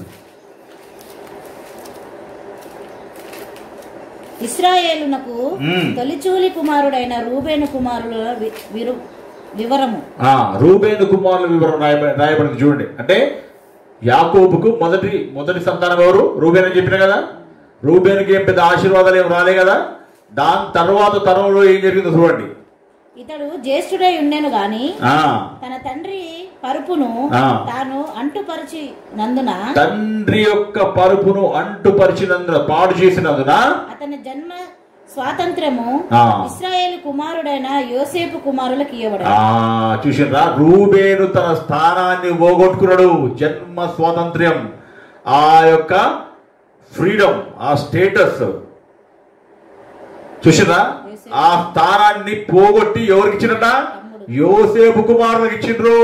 ఇశ్రాయేలునకు తొలిచూలి కుమారుడైన రూబేను కుమారుల వివరము. రూబేను కుమారుల వివరం రాయబడింది చూడండి. అంటే యాకోబుకు మొదటి మొదటి సంతానం ఎవరు? రూబేన్ అని చెప్పిన కదా. రూబేనుకి ఏం పెద్ద ఆశీర్వాదాలు ఏం రాలే కదా. దాని తర్వాత తరంలో ఏం జరిగిందో చూడండి. ఇతడు జ్యేష్ఠుడై ఉండెను గాని తన తండ్రి పరుపును తాను అంటుపరిచి నందున, తండ్రి యొక్క పరుపును అంటుపరిచినందున, పాడు చేసినందున అతని జన్మ స్వాతంత్రము ఇశ్రాయేలు కుమారుడైన యోసేపు కుమారులకు ఇవ్వబడింది. చూసినరా, రూబేను తన స్థానాన్ని పోగొట్టుకున్నాడు. జన్మ స్వాతంత్ర్యం, ఆ యొక్క ఫ్రీడమ్, ఆ స్టేటస్ చూసినరా, ఆ స్థానాన్ని పోగొట్టి ఎవరికి ఇచ్చినట? యోసేపు కుమారులకు ఇచ్చిండ్రు.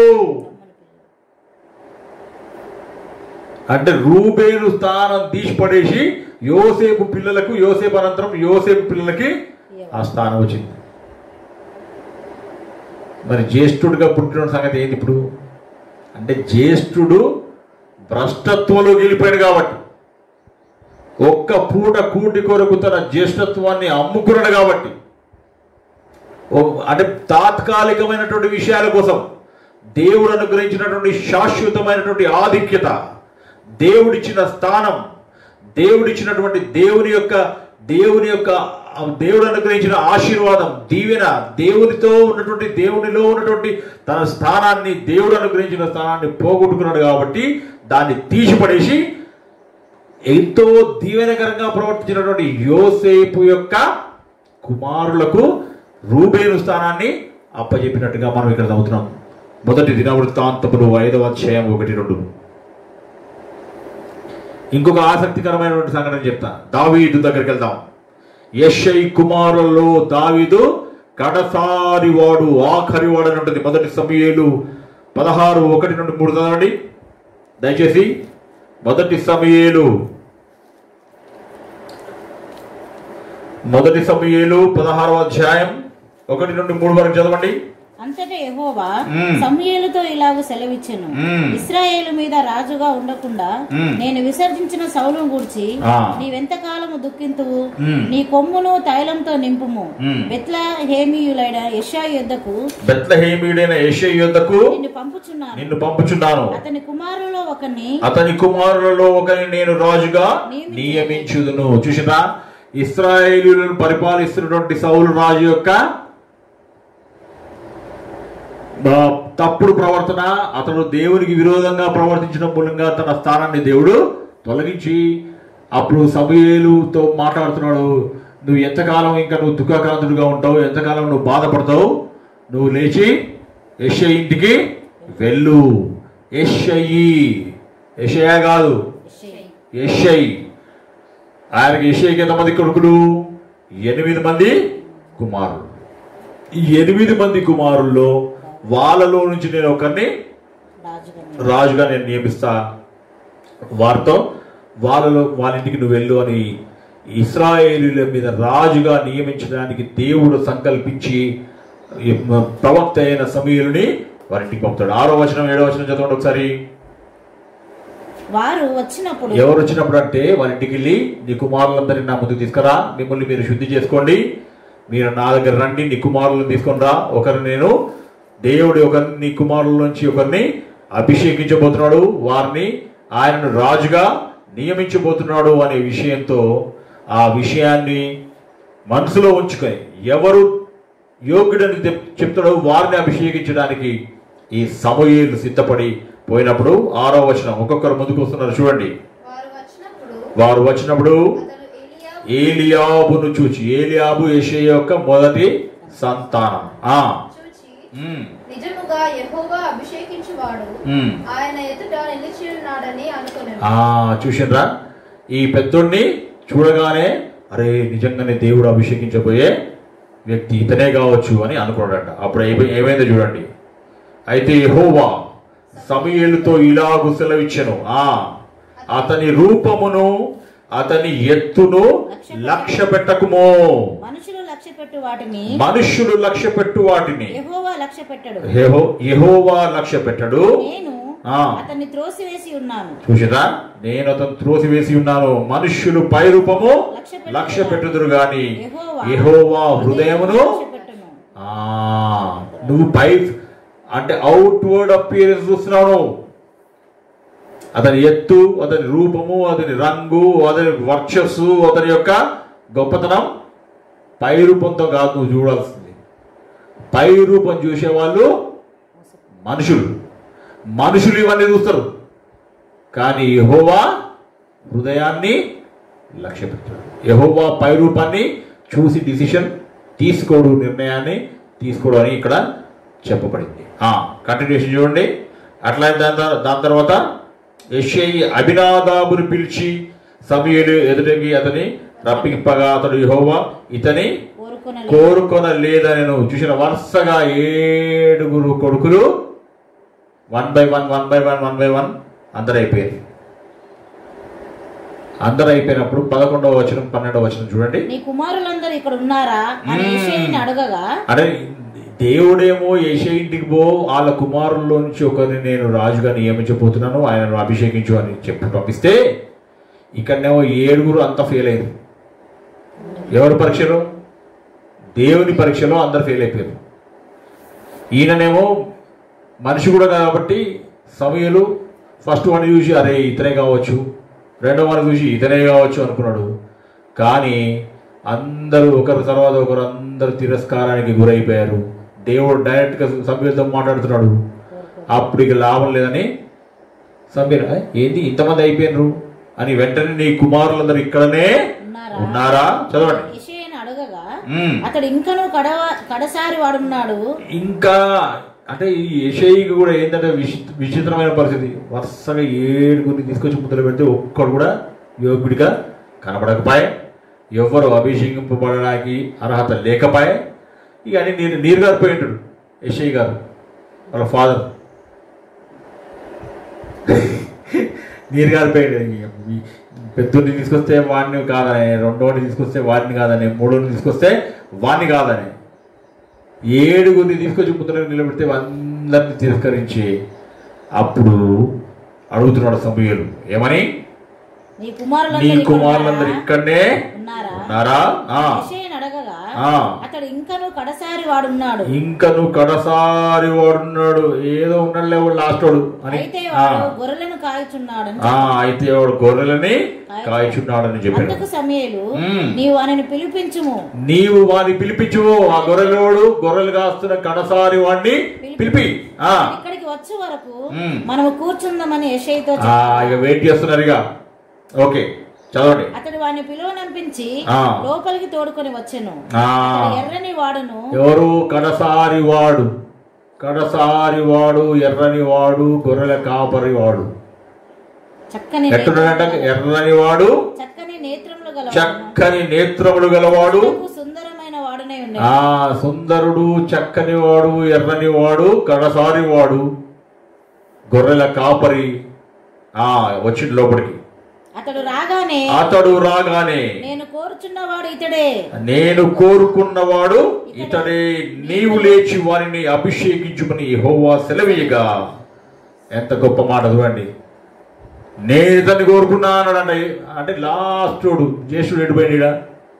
అంటే రూబేను స్థానం తీసి పడేసి యోసేపు పిల్లలకు, యోసేపు అనంతరం యోసేపు పిల్లలకి ఆ స్థానం వచ్చింది. మరి జ్యేష్ఠుడిగా పుట్టిన సంగతి ఏంటి ఇప్పుడు అంటే, జ్యేష్ఠుడు భ్రష్టత్వంలో వెళ్ళిపోయాడు కాబట్టి, ఒక్క పూట కూటి కొరకు తన జ్యేష్ఠత్వాన్ని అమ్ముకున్నాడు కాబట్టి, అంటే తాత్కాలికమైనటువంటి విషయాల కోసం దేవుడు అనుగ్రహించినటువంటి శాశ్వతమైనటువంటి ఆధిక్యత, దేవుడిచ్చిన స్థానం, దేవుడిచ్చినటువంటి దేవుని యొక్క దేవుని యొక్క దేవుడు అనుగ్రహించిన ఆశీర్వాదం, దీవెన, దేవునితో ఉన్నటువంటి దేవునిలో ఉన్నటువంటి తన స్థానాన్ని, దేవుడు అనుగ్రహించిన స్థానాన్ని పోగొట్టుకున్నాడు కాబట్టి దాన్ని తీసిపడేసి ఎంతో దీవెనకరంగా ప్రవర్తించినటువంటి యోసేపు యొక్క కుమారులకు రూబేను స్థానాన్ని అప్పచెప్పినట్టుగా మనం ఇక్కడ చదువుతున్నాం. మొదటి దినవృత్తాంతములు ఐదవ అధ్యాయం ఒకటి రెండు. ఇంకొక ఆసక్తికరమైనటువంటి సంఘటన చెప్తా. దావీదు దగ్గరికి వెళ్దాం. యెషై కుమారులలో దావీదు కడసారి వాడు, ఆఖరి వాడు అని ఉంటుంది. మొదటి సమూయేలు పదహారు ఒకటి నుండి మూడు చదవండి దయచేసి. మొదటి సమూయేలు మొదటి సమూయేలు పదహారవ అధ్యాయం ఒకటి నుండి మూడు వరకు చదవండి. అంతటా యెహోవా సమూయేలుతో ఇలాగ సెలవిచ్చెను, ఇశ్రాయేలు మీద రాజుగా ఉండకుండా నేను విసర్జించిన సౌలును గూర్చి నీవెంతకాలము దుఃఖింతువు? నీ కొమ్మును తైలంతో నింపుము. బెత్లెహేమీయుడైన యెషై యొద్దకు బెత్లెహేమీయుడైన యెషై యొద్దకు నిన్ను పంపుచున్నాను నిన్ను పంపుచున్నాను అతని కుమారులలో ఒకని అతని కుమారులలో ఒకని నేను రాజుగా నియమించుదును. చూసినా, ఇశ్రాయేలీయులను పరిపాలిస్తున్నటువంటి సౌలు రాజు యొక్క తప్పుడు ప్రవర్తన, అతడు దేవునికి విరోధంగా ప్రవర్తించడం మూలంగా తన స్థానాన్ని దేవుడు తొలగించి, అప్పుడు సమూయేలుతో మాట్లాడుతున్నాడు, నువ్వు ఎంతకాలం ఇంకా నువ్వు దుఃఖాక్రాంతుడిగా ఉంటావు, ఎంతకాలం నువ్వు బాధపడతావు, నువ్వు లేచి యెషై ఇంటికి వెళ్ళు. యెషయి యెషయా కాదు, యెషై. ఆయనకి యెషయికి ఎంతమంది కొడుకులు? ఎనిమిది మంది కుమారులు. ఈ ఎనిమిది మంది కుమారుల్లో వాళ్ళలో నుంచి నేను ఒకరిని రాజుగా నేను నియమిస్తా, వారితో వాళ్ళలో వాళ్ళ ఇంటికి నువ్వు వెళ్ళు అని ఇశ్రాయేలీయుల మీద రాజుగా నియమించడానికి దేవుడు సంకల్పించి ప్రవక్త అయిన సమూయేలుని వారింటికి పంపుతాడు. ఆరో వచనం ఏడో వచనం చదవండి ఒకసారి. వారు వచ్చినప్పుడు ఎవరు వచ్చినప్పుడు అంటే, వాళ్ళ ఇంటికి వెళ్ళి నీ కుమారులందరినీ నా ముందుకు తీసుకురా, మిమ్మల్ని మీరు శుద్ధి చేసుకోండి, మీరు నా దగ్గర రండి, నీ కుమారులను తీసుకొని రా, ఒకరిని నేను దేవుడు ఒకరిని నీ కుమారుల నుంచి ఒకరిని అభిషేకించబోతున్నాడు, వారిని ఆయనను రాజుగా నియమించబోతున్నాడు అనే విషయంతో ఆ విషయాన్ని మనసులో ఉంచుకొని ఎవరు యోగ్యుడని చెప్తాడో వారిని అభిషేకించడానికి ఈ సమూయేలు సిద్ధపడి పోయినప్పుడు ఆరో వచనం ఒక్కొక్కరు ముందుకు వస్తున్నారు చూడండి. వారు వచ్చినప్పుడు ఏలియాబును చూచి, ఏలియాబు యెషై యొక్క మొదటి సంతానం. ఆ నిజముగా యెహోవా అభిషేకించువాడు ఆయన ఎదుట నిలిచి ఉన్నాడని అనుకున్నాను. ఆ చూసిండ్రా, ఈ పెద్దోడిని చూడగానే అరే నిజంగానే దేవుడు అభిషేకించబోయే వ్యక్తి ఇతనే కావచ్చు అని అనుకున్నాడట. అప్పుడు ఏమైందో చూడండి. అయితే యెహోవా సమూయేలుతో ఇలాగు సెలవిచ్చెను, ఆ అతని రూపమును అతని ఎత్తును లక్ష్య పెట్టకుమో. మనుషులు లక్ష్య పెట్టు వాటిని మనుష్యుడు లక్ష్య పెట్టు వాటిని యెహోవా లక్ష్య పెట్టడు. యెహోవా లక్ష్య పెట్టడు. నేను అతన్ని త్రోసివేసి ఉన్నాను. చూసిరా, నేను అతను త్రోసివేసి ఉన్నాను. మనుష్యులు పై రూపము లక్ష్య పెట్టుదురు గాని యెహోవా హృదయమును. ఆ నువ్వు పై అంటే అవుట్వర్డ్ అపియరెన్స్ చూస్తున్నావు, అతని ఎత్తు, అతని రూపము, అతని రంగు, అతని వర్చస్సు, అతని యొక్క గొప్పతనం పై రూపంతో కాదు నువ్వు చూడాల్సింది. పై రూపం చూసేవాళ్ళు మనుషులు, మనుషులు ఇవన్నీ చూస్తారు, కానీ యెహోవా హృదయాన్ని లక్ష్య పెట్టాడు. యెహోవా పై రూపాన్ని చూసి డిసిషన్ తీసుకోడు, నిర్ణయాన్ని తీసుకోడు అని ఇక్కడ చెప్పబడింది. కంటిన్యూషన్ చూడండి. అట్లా దాని దాని తర్వాత యెషై అబినాదాబును పిలిచి సమూయేలు ఎదుటికి అతని రప్పింపగా అతడు యెహోవా ఇతని కోరుకొనలేదని చూసిన వరుసగా ఏడుగురు కొడుకులు one by one one by one one by one అందరు అయిపోయారు. అందరు అయిపోయినప్పుడు పదకొండవ వచనం పన్నెండవ వచనం చూడండి. నీ కుమారులందరూ ఇక్కడ ఉన్నారా అని యెషయాని అడగగా, అరే దేవుడేమో యెషయా ఇంటికి పో, వాళ్ళ కుమారుల్లో నుంచి ఒకరిని నేను రాజుగా నియమించబోతున్నాను, ఆయనను అభిషేకించు అని చెప్పి పంపిస్తే ఇక్కడనేమో ఏడుగురు అంతా ఫెయిల్ అయ్యారు. ఎవరి పరీక్షలో? దేవుని పరీక్షలో అందరు ఫెయిల్ అయిపోయారు. ఈయననేమో మనిషి కూడా కాబట్టి సమూయేలు ఫస్ట్ వాడిని చూసి అరే ఇతనే కావచ్చు, రెండో వాడిని చూసి ఇతనే కావచ్చు అనుకున్నాడు. కానీ అందరూ ఒకరి తర్వాత ఒకరు అందరు తిరస్కారానికి గురైపోయారు. దేవుడు డైరెక్ట్గా సమూయేలుతో మాట్లాడుతున్నాడు. అప్పుడు ఇక లాభం లేదని సమూయేలు ఏంటి ఇంతమంది అయిపోయినరు అని వెంటనే నీ కుమారులందరూ ఇక్కడనే ఉన్నారా చదవండి. యెషయాని అడగగా అతడు ఇంకనూ కడ కడసారి వాడున్నాడు. ఇంకా అంటే ఈ యెషయాకి కూడా ఏంటంటే విచిత్రమైన పరిస్థితి. వరుసగా ఏడుగురిని తీసుకొచ్చి ముద్దలు పెడితే ఒక్కడు కూడా యోగ్యుడిగా కనబడకపోయే, ఎవరు అభిషేకింపబడడానికి అర్హత లేకపోయే. ఇక అని నేను నీరు గారిపోయింటాడు యెషయా గారు వాళ్ళ ఫాదర్ నీరు గారిపోయాడు. పెద్దోడిని తీసుకొస్తే వాడిని కాదని, రెండోడిని తీసుకొస్తే వాడిని కాదని, మూడోడిని తీసుకొస్తే వాడిని కాదని, ఏడుగురిని తీసుకొచ్చి ముద్దలను నిలబెడితే అందరిని తిరస్కరించి అప్పుడు అడుగుతున్నాడు సమూయేలు ఏమని, నీ కుమారులందరూ ఇక్కడనే ఉన్నారా? అతడు ఇంకను కడసారి వాడున్నాడు ఇంకను కడసారి వాడున్నాడు ఏదో ఉన్నాడులే వాడు లాస్ట్ వాడు అని. అయితే వాడు గొర్రెలను కాయచున్నాడు అయితే వాడు గొర్రెలని కాయచున్నాడని చెప్పాడు. సమూయేలు నీవు వానిని పిలిపించుము నీవు వాడిని పిలిపించుము ఆ గొర్రెలోడు గొర్రెలు కాస్తున్న కడసారి వాడిని పిలిపి ఇక్కడికి వచ్చే వరకు మనము కూర్చుందామని యెషయాతో ఇక వెయిట్ చేస్తున్నారు. ఇక ఓకే చదవండి. అతడు వాడిని పిలువనంపించి లోపలికి తోడుకొని వచ్చెను. ఎర్రని వాడును ఎవరు? కడసారి వాడు. కడసారి వాడు ఎర్రని వాడు గొర్రెల కాపరి వాడు. చక్కని ఎర్రని వాడు చక్కని నేత్రములు గల చక్కని నేత్రములు గలవాడు సుందరమైన వాడునే ఆ సుందరుడు చక్కని వాడు ఎర్రని వాడు కడసారి వాడు గొర్రెల కాపరి ఆ వచ్చింది లోపలికి. అతడు రాగానే అతడు రాగానే నేను కోరుచున్నవాడు ఇతడే నేను కోరుకున్నవాడు ఇతడే, నీవు లేచి వారిని అభిషేకించుమని యెహోవా సెలవీయగా. ఎంత గొప్ప మాట చూడండి. నేను ఇతన్ని కోరుకున్నాను అంటే అంటే లాస్ట్ జ్యేష్ఠుడు ఎడిపోయినా,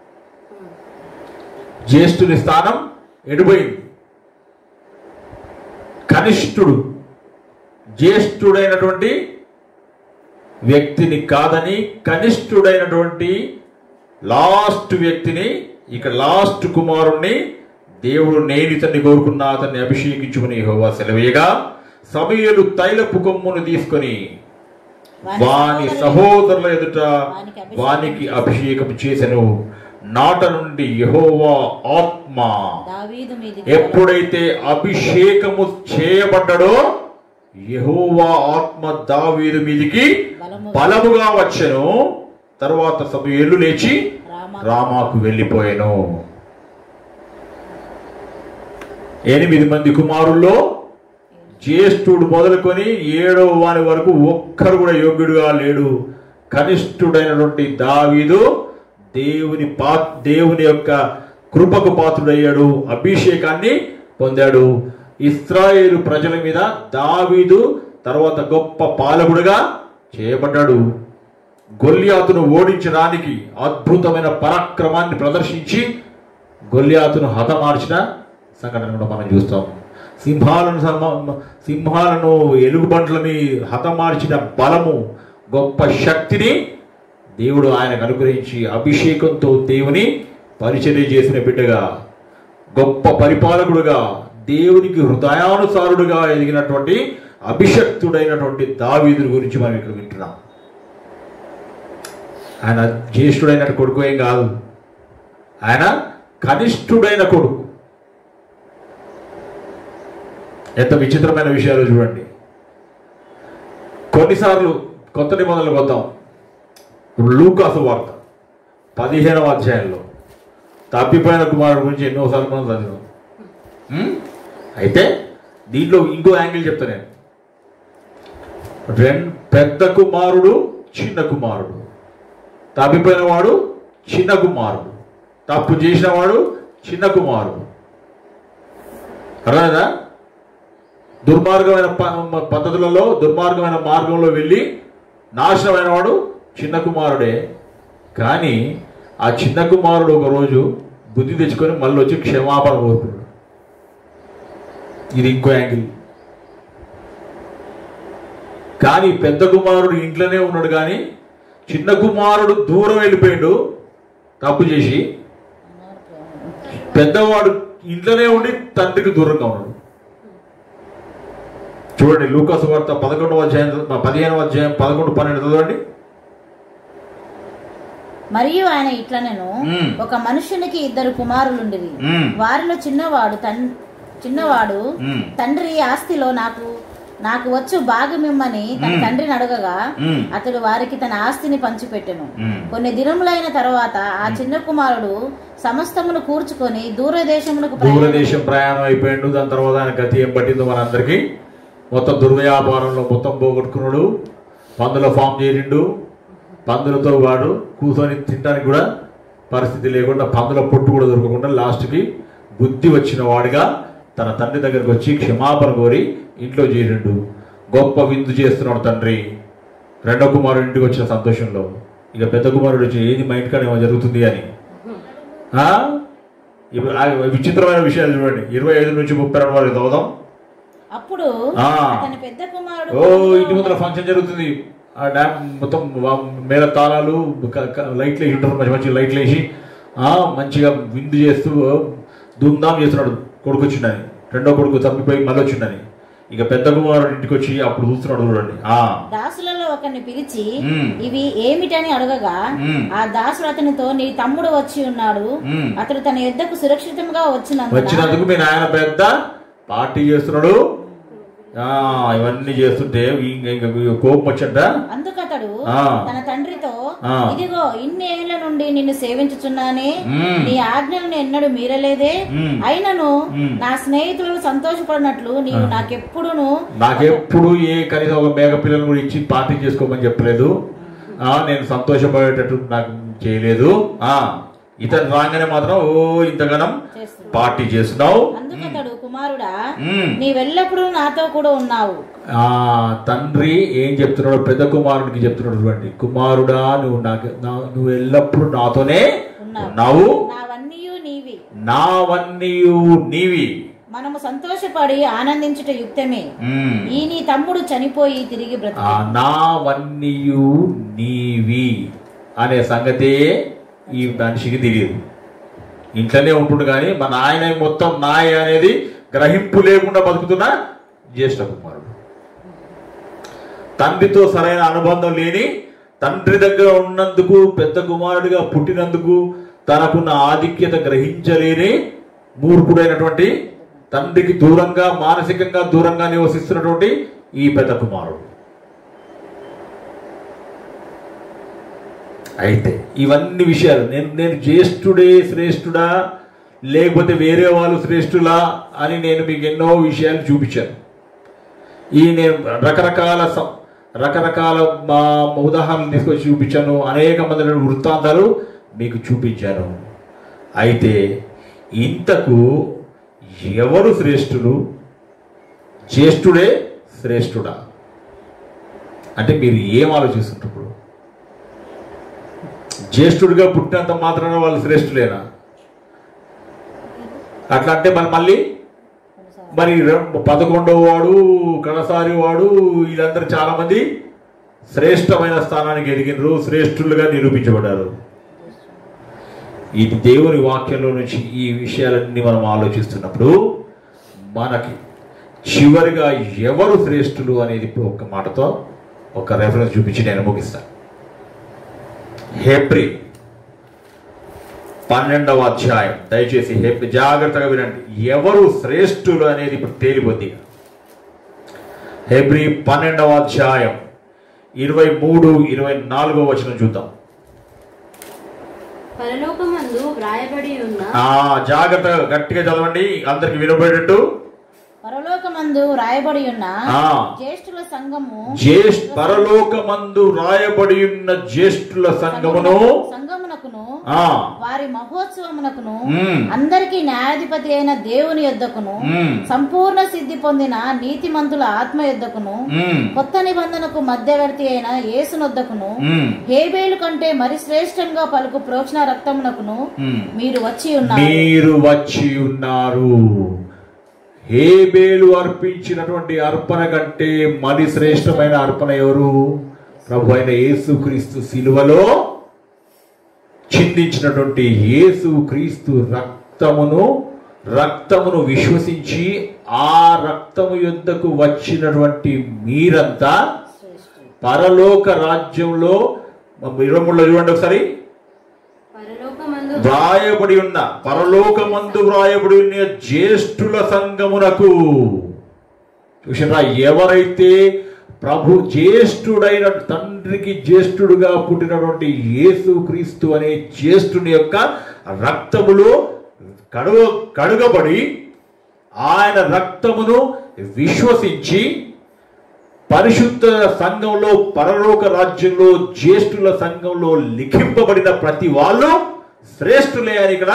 జ్యేష్ఠుని స్థానం ఎడిపోయింది. కనిష్ఠుడు జ్యేష్ఠుడైనటువంటి వ్యక్తిని కాదని కనిష్ఠుడైనటువంటి లాస్ట్ వ్యక్తిని, ఇక లాస్ట్ కుమారుణ్ణి దేవుడు నేను ఇతన్ని కోరుకున్నా అతన్ని అభిషేకించుమని యెహోవా సెలవీయగా సమూయేలు తైలపు కొమ్మును తీసుకొని వాని సహోదరుల ఎదుట వానికి అభిషేకం చేసెను. నాట నుండి యెహోవా ఆత్మ ఎప్పుడైతే అభిషేకము చేయబడ్డాడో యెహోవా ఆత్మ దావీదు మీదికి బలముగా వచ్చెను. తరువాత సమూయేలు లేచి రామాకు వెళ్ళిపోయాను. ఎనిమిది మంది కుమారుల్లో జ్యేష్ఠుడు మొదలుకొని ఏడవ వాని వరకు ఒక్కరు కూడా యోగ్యుడుగా లేడు. కనిష్ఠుడైనటువంటి దావీదు దేవుని పా దేవుని యొక్క కృపకు పాత్రుడయ్యాడు, అభిషేకాన్ని పొందాడు. ఇశ్రాయేలు ప్రజల మీద దావీదు తర్వాత గొప్ప పాలకుడుగా చేయబడ్డాడు. గొల్యాతును ఓడించడానికి అద్భుతమైన పరాక్రమాన్ని ప్రదర్శించి గొల్యాతును హతమార్చిన సంఘటన కూడా మనం చూస్తాం. సింహాలను సింహాలను ఎలుగుబంట్లని హతమార్చిన బలము గొప్ప శక్తిని దేవుడు ఆయనకు అనుగ్రహించి అభిషేకంతో దేవుని పరిచర్య చేసిన బిడ్డగా గొప్ప పరిపాలకుడుగా దేవునికి హృదయానుసారుడుగా ఎదిగినటువంటి అభిషక్తుడైనటువంటి దావీదుని గురించి మనం ఇక్కడ వింటున్నాం. ఆయన జ్యేష్ఠుడైన కొడుకు ఏం కాదు, ఆయన కనిష్ఠుడైన కొడుకు. ఎంత విచిత్రమైన విషయాలు చూడండి. కొన్నిసార్లు కొత్త నిబంధనలు వద్దాం. లూకాసు వార్త పదిహేనవ అధ్యాయంలో తప్పిపోయిన కుమారుడు గురించి ఎన్నోసార్లు మనం చదివాం. అయితే దీంట్లో ఇంకో యాంగిల్ చెప్తా నేను. రెండు పెద్ద కుమారుడు, చిన్న కుమారుడు. తప్పిపోయిన వాడు చిన్న కుమారుడు, తప్పు చేసిన వాడు చిన్న కుమారుడు. అర్థమైందా? దుర్మార్గమైన పద్ధతులలో, దుర్మార్గమైన మార్గంలో వెళ్ళి నాశనమైన వాడు చిన్న కుమారుడే. కానీ ఆ చిన్న కుమారుడు ఒకరోజు బుద్ధి తెచ్చుకొని మళ్ళీ వచ్చి క్షమాపణ కోరుకున్నాడు. ఇది ఇంకో యాంగిల్. కానీ పెద్ద కుమారుడు ఇంట్లోనే ఉన్నాడు, కానీ చిన్న కుమారుడు దూరం వెళ్ళిపోయాడు తప్పు చేసి. పెద్దవాడు ఇంట్లోనే ఉండి తండ్రికి దూరంగా ఉన్నాడు. చూడండి, లూకాసు వార్త పదకొండవ అధ్యాయం పదిహేనవ అధ్యాయం పదకొండు పన్నెండు చదవండి. మరియు ఆయన ఇట్లనెను, ఒక మనుషునికి ఇద్దరు కుమారులుండిరి. వారిలో చిన్నవాడు తన్ చిన్నవాడు తండ్రి ఆస్తిలో నాకు నాకు వచ్చు భాగమిమ్మని తన తండ్రిని అడగగా అతడు వారికి తన ఆస్తిని పంచిపెట్టెను. కొన్ని దినములైన తర్వాత ఆ చిన్న కుమారుడు సమస్తమును కూర్చుకొని దూరదేశమునకు దూరదేశం ప్రయాణం అయిపోయాడు. దాని తర్వాత ఆయన గతి ఏం పట్టిందో మనందరికీ. మొత్తం దుర్వ్యాపారంలో మొత్తం పోగొట్టుకున్నాడు. పందుల ఫామ్ చేరిండు. పందులతో వాడు కూర్చొని తినడానికి కూడా పరిస్థితి లేకుండా, పందుల పొట్టు కూడా దొరకకుండా లాస్ట్కి బుద్ధి వచ్చిన వాడిగా తన తండ్రి దగ్గరికి వచ్చి క్షమాపణ కోరి ఇంట్లో చేరిండు. గొప్ప విందు చేస్తున్నాడు తండ్రి. రెండో కుమారుడు ఇంటికి వచ్చిన సంతోషంలో. ఇక పెద్ద కుమారుడు వచ్చి ఏది మా ఇంటికాడ ఏమో జరుగుతుంది అని. ఇప్పుడు విచిత్రమైన విషయాలు చూడండి. ఇరవై ఐదు నుంచి ముప్పై రెండు వరకు చదువుదాం. అప్పుడు పెద్ద కుమారుడు ఓ ఇంటి ముందర ఫంక్షన్ జరుగుతుంది. ఆ డ్యామ్ మొత్తం మేళ తాళాలు, లైట్లు వేసి ఉంటారు, మంచి మంచి లైట్లు వేసి మంచిగా విందు చేస్తూ ధూమ్ధామ్ చేస్తున్నాడు. కొడుకు వచ్చిండని, రెండో కొడుకు తప్పిపోయి మళ్ళీ వచ్చిండని. ఇక పెద్ద కుమారుడు ఇంటికి వచ్చి అప్పుడు చూస్తున్నాడు. చూడండి, ఆ దాసులలో ఒకరిని పిలిచి ఇవి ఏమిటని అడగగా ఆ దాసుడు అతనితో, నీ తమ్ముడు వచ్చి ఉన్నాడు, అతడు తన యొద్దకు సురక్షితంగా వచ్చినందుకు వచ్చినందుకు మీ నాయన పెద్ద పార్టీ చేస్తున్నాడు. ఇవన్నీ చేస్తుంటే కోపం వచ్చంట. అందుకతడు తన తండ్రితో, ఇదిగో ఇన్ని ఏళ్ల నుండి నిన్ను సేవించుచున్నానే, నీ ఆజ్ఞలను ఎన్నడూ మీరలేదే, అయినను నా స్నేహితులు సంతోషపడినట్లు నీవు నాకెప్పుడు నాకెప్పుడు ఏ కనీసం ఒక మేక పిల్లలు కూడా ఇచ్చి పార్టీ చేసుకోమని చెప్పలేదు. నేను సంతోషపడేటట్టు నాకు చేయలేదు. ఆ ఇతను రాగానే మాత్రం ఓ ఇంతగానం పార్టీ చేస్తున్నావు. అందుకతడు, కుమారుడా నీవెల్లప్పుడు నాతో కూడా ఉన్నావు. ఆ తండ్రి ఏం చెప్తున్నాడు పెద్ద కుమారుడికి చెప్తున్నాడు, చూడండి, కుమారుడా నువ్వు నాకు నువ్వు ఎల్లప్పుడు నాతోనే ఉన్నావు, నావన్నీయు నీవి నావన్నీయు నీవి మనము సంతోషపడి ఆనందించుట యుక్తమే. ఈ నీ తమ్ముడు చనిపోయి తిరిగి బ్రతికి నావన్నీయు నీవి అనే సంగతే ఈ మనిషికి తెలియదు. ఇంట్లోనే ఉంటుండు కానీ మన ఆయన మొత్తం నాయ అనేది గ్రహింపు లేకుండా బతుకుతున్న జ్యేష్ఠ కుమారుడు. తండ్రితో సరైన అనుబంధం లేని, తండ్రి దగ్గర ఉన్నందుకు, పెద్ద కుమారుడిగా పుట్టినందుకు తనకున్న ఆధిక్యత గ్రహించలేని మూర్ఖుడైనటువంటి, తండ్రికి దూరంగా మానసికంగా దూరంగా నివసిస్తున్నటువంటి ఈ పెద్ద కుమారుడు. అయితే ఇవన్నీ విషయాలు నేను నేను జ్యేష్ఠుడే శ్రేష్ఠుడా లేకపోతే వేరే వాళ్ళు శ్రేష్ఠులా అని నేను మీకు ఎన్నో విషయాలు చూపించాను. ఈ నేను రకరకాల రకరకాల ఉదాహరణలు తీసుకొచ్చి చూపించాను. అనేక మంది వృత్తాంతాలు మీకు చూపించాను. అయితే ఇంతకు ఎవరు శ్రేష్ఠులు? జ్యేష్ఠుడే శ్రేష్ఠుడా అంటే మీరు ఏం ఆలోచిస్తుంటారు? జ్యేష్ఠుడిగా పుట్టినంత మాత్రాన వాళ్ళు శ్రేష్ఠులేనా? అట్లా అంటే మరి మళ్ళీ మరి పదకొండవ వాడు, కడసారి వాడు, వీళ్ళందరూ చాలా మంది శ్రేష్టమైన స్థానానికి ఎదిగినారు, శ్రేష్ఠులుగా నిరూపించబడ్డారు. ఇది దేవుని వాక్యంలో నుంచి ఈ విషయాలన్నీ మనం ఆలోచిస్తున్నప్పుడు మనకి చివరిగా ఎవరు శ్రేష్ఠులు అనేది ఒక మాటతో ఒక రెఫరెన్స్ చూపించి నేను ముగిస్తాను. హెబ్రీ పన్నెండవ అధ్యాయం, దయచేసి హెబ్రీ జాగ్రత్తగా వినండి. ఎవరు శ్రేష్ఠులు అనేది ఇప్పుడు తేలిపోద్ది. హెబ్రీ పన్నెండవ అధ్యాయం ఇరవై మూడు ఇరవై నాలుగో వచనం చూద్దాం. పరలోకమందు వ్రాయబడి ఉన్న జాగ్రత్త గట్టిగా చదవండి, అందరికి వినబడేటట్టు. పరలోకమందు రాయబడి ఉన్న జ్యేష్ఠుల సంఘము జ్యేష్ఠ పరలోకమందు రాయబడి ఉన్న జ్యేష్ఠుల సంఘమును సంఘమునకును వారి మహోత్సవమునకును అందరికి న్యాయాధిపతి అయిన దేవుని యొద్దకును సంపూర్ణ సిద్ధి పొందిన నీతిమంతుల ఆత్మ యొద్దకును కొత్త నిబంధనకు మధ్యవర్తి అయిన యేసునొద్దకును హేబేలు కంటే మరి శ్రేష్టంగా పలుకు ప్రోక్షణ రక్తమునకును మీరు వచ్చి ఉన్నారు మీరు వచ్చి ఉన్నారు హేబేలు అర్పించినటువంటి అర్పణ కంటే మరి శ్రేష్టమైన అర్పణ ఎవరు? ప్రభు అయిన యేసుక్రీస్తు శిలువలో చిందించినటువంటి యేసుక్రీస్తు రక్తమును రక్తమును విశ్వసించి ఆ రక్తము యొద్దకు వచ్చినటువంటి మీరంతా పరలోక రాజ్యంలో. ఇరవై మూడులో చూడండి ఒకసారి, వ్రాయబడి ఉన్న పరలోకమందు వ్రాయబడి ఉన్న జ్యేష్ఠుల సంఘమునకు. చూసారా, ఎవరైతే ప్రభు జ్యేష్ఠుడైన తండ్రికి జ్యేష్ఠుడుగా పుట్టినటువంటి యేసుక్రీస్తు అనే జ్యేష్ఠుని యొక్క రక్తములో కడుగ కడుగబడి ఆయన రక్తమును విశ్వసించి పరిశుద్ధ సంఘంలో పరలోక రాజ్యంలో జ్యేష్ఠుల సంఘంలో లిఖింపబడిన ప్రతి వాళ్ళు శ్రేష్ఠులే అని ఇక్కడ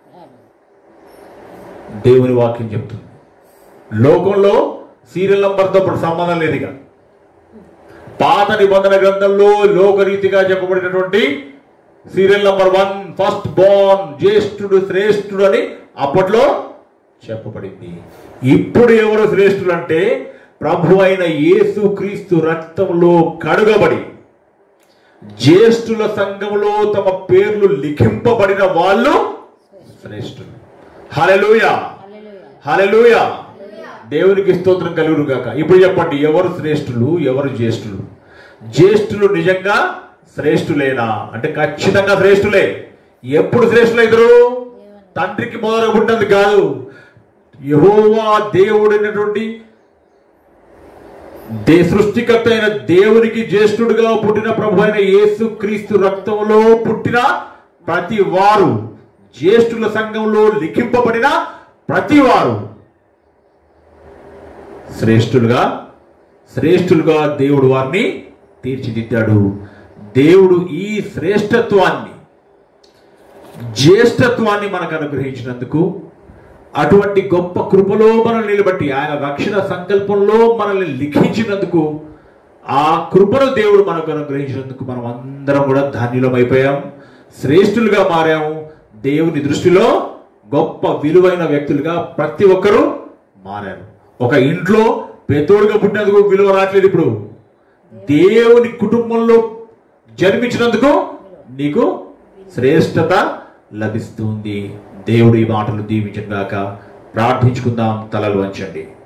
దేవుని వాక్యం చెప్తుంది. లోకంలో సీరియల్ నంబర్తో సంబంధం లేదు. ఇక పాత నిబంధన గ్రంథంలో లోకరీతిగా చెప్పబడినటువంటి serial number one first born జ్యేష్ఠుడు శ్రేష్ఠుడు అని అప్పట్లో చెప్పబడింది. ఇప్పుడు ఎవరు శ్రేష్ఠులు అంటే ప్రభు అయిన యేసుక్రీస్తు రక్తంలో కడుగబడి జ్యేష్ఠుల సంఘంలో తమ పేర్లు లిఖింపబడిన వాళ్ళు శ్రేష్ఠులు. హల్లెలూయా, హల్లెలూయా, దేవునికి స్తోత్రం కలుగును గాక. ఇప్పుడు చెప్పండి, ఎవరు శ్రేష్ఠులు ఎవరు జ్యేష్ఠులు? జ్యేష్ఠులు నిజంగా శ్రేష్ఠులేనా అంటే ఖచ్చితంగా శ్రేష్ఠులే. ఎప్పుడు శ్రేష్ఠులైద్దరు? తండ్రికి మొదలు పుట్టినది కాదు, యెహోవా దేవుడైనటువంటి దే సృష్టికర్త అయిన దేవునికి జ్యేష్ఠుడుగా పుట్టిన ప్రభు అయిన యేసుక్రీస్తు రక్తంలో పుట్టిన ప్రతి వారు, జ్యేష్ఠుల సంఘంలో లిఖింపబడిన ప్రతి వారు శ్రేష్ఠులుగా శ్రేష్ఠులుగా దేవుడు వారిని తీర్చిదిద్దాడు. దేవుడు ఈ శ్రేష్ఠత్వాన్ని జ్యేష్ఠత్వాన్ని మనకు అనుగ్రహించినందుకు, అటువంటి గొప్ప కృపలో మనల్ని నిలబట్టి ఆయన రక్షణ సంకల్పంలో మనల్ని లిఖించినందుకు, ఆ కృపను దేవుడు మనకు అనుగ్రహించినందుకు మనం అందరం కూడా ధాన్యులమైపోయాం, శ్రేష్ఠులుగా మారాము. దేవుని దృష్టిలో గొప్ప విలువైన వ్యక్తులుగా ప్రతి ఒక్కరూ మారారు. ఒక ఇంట్లో పెద్దోడుగా పుట్టినందుకు విలువ రావట్లేదు. ఇప్పుడు దేవుని కుటుంబంలో జన్మించినందుకు నీకు శ్రేష్టత లభిస్తుంది. దేవుడు ఈ మాటలు దీవించను గాక. ప్రార్థించుకుందాం, తలలు వంచండి.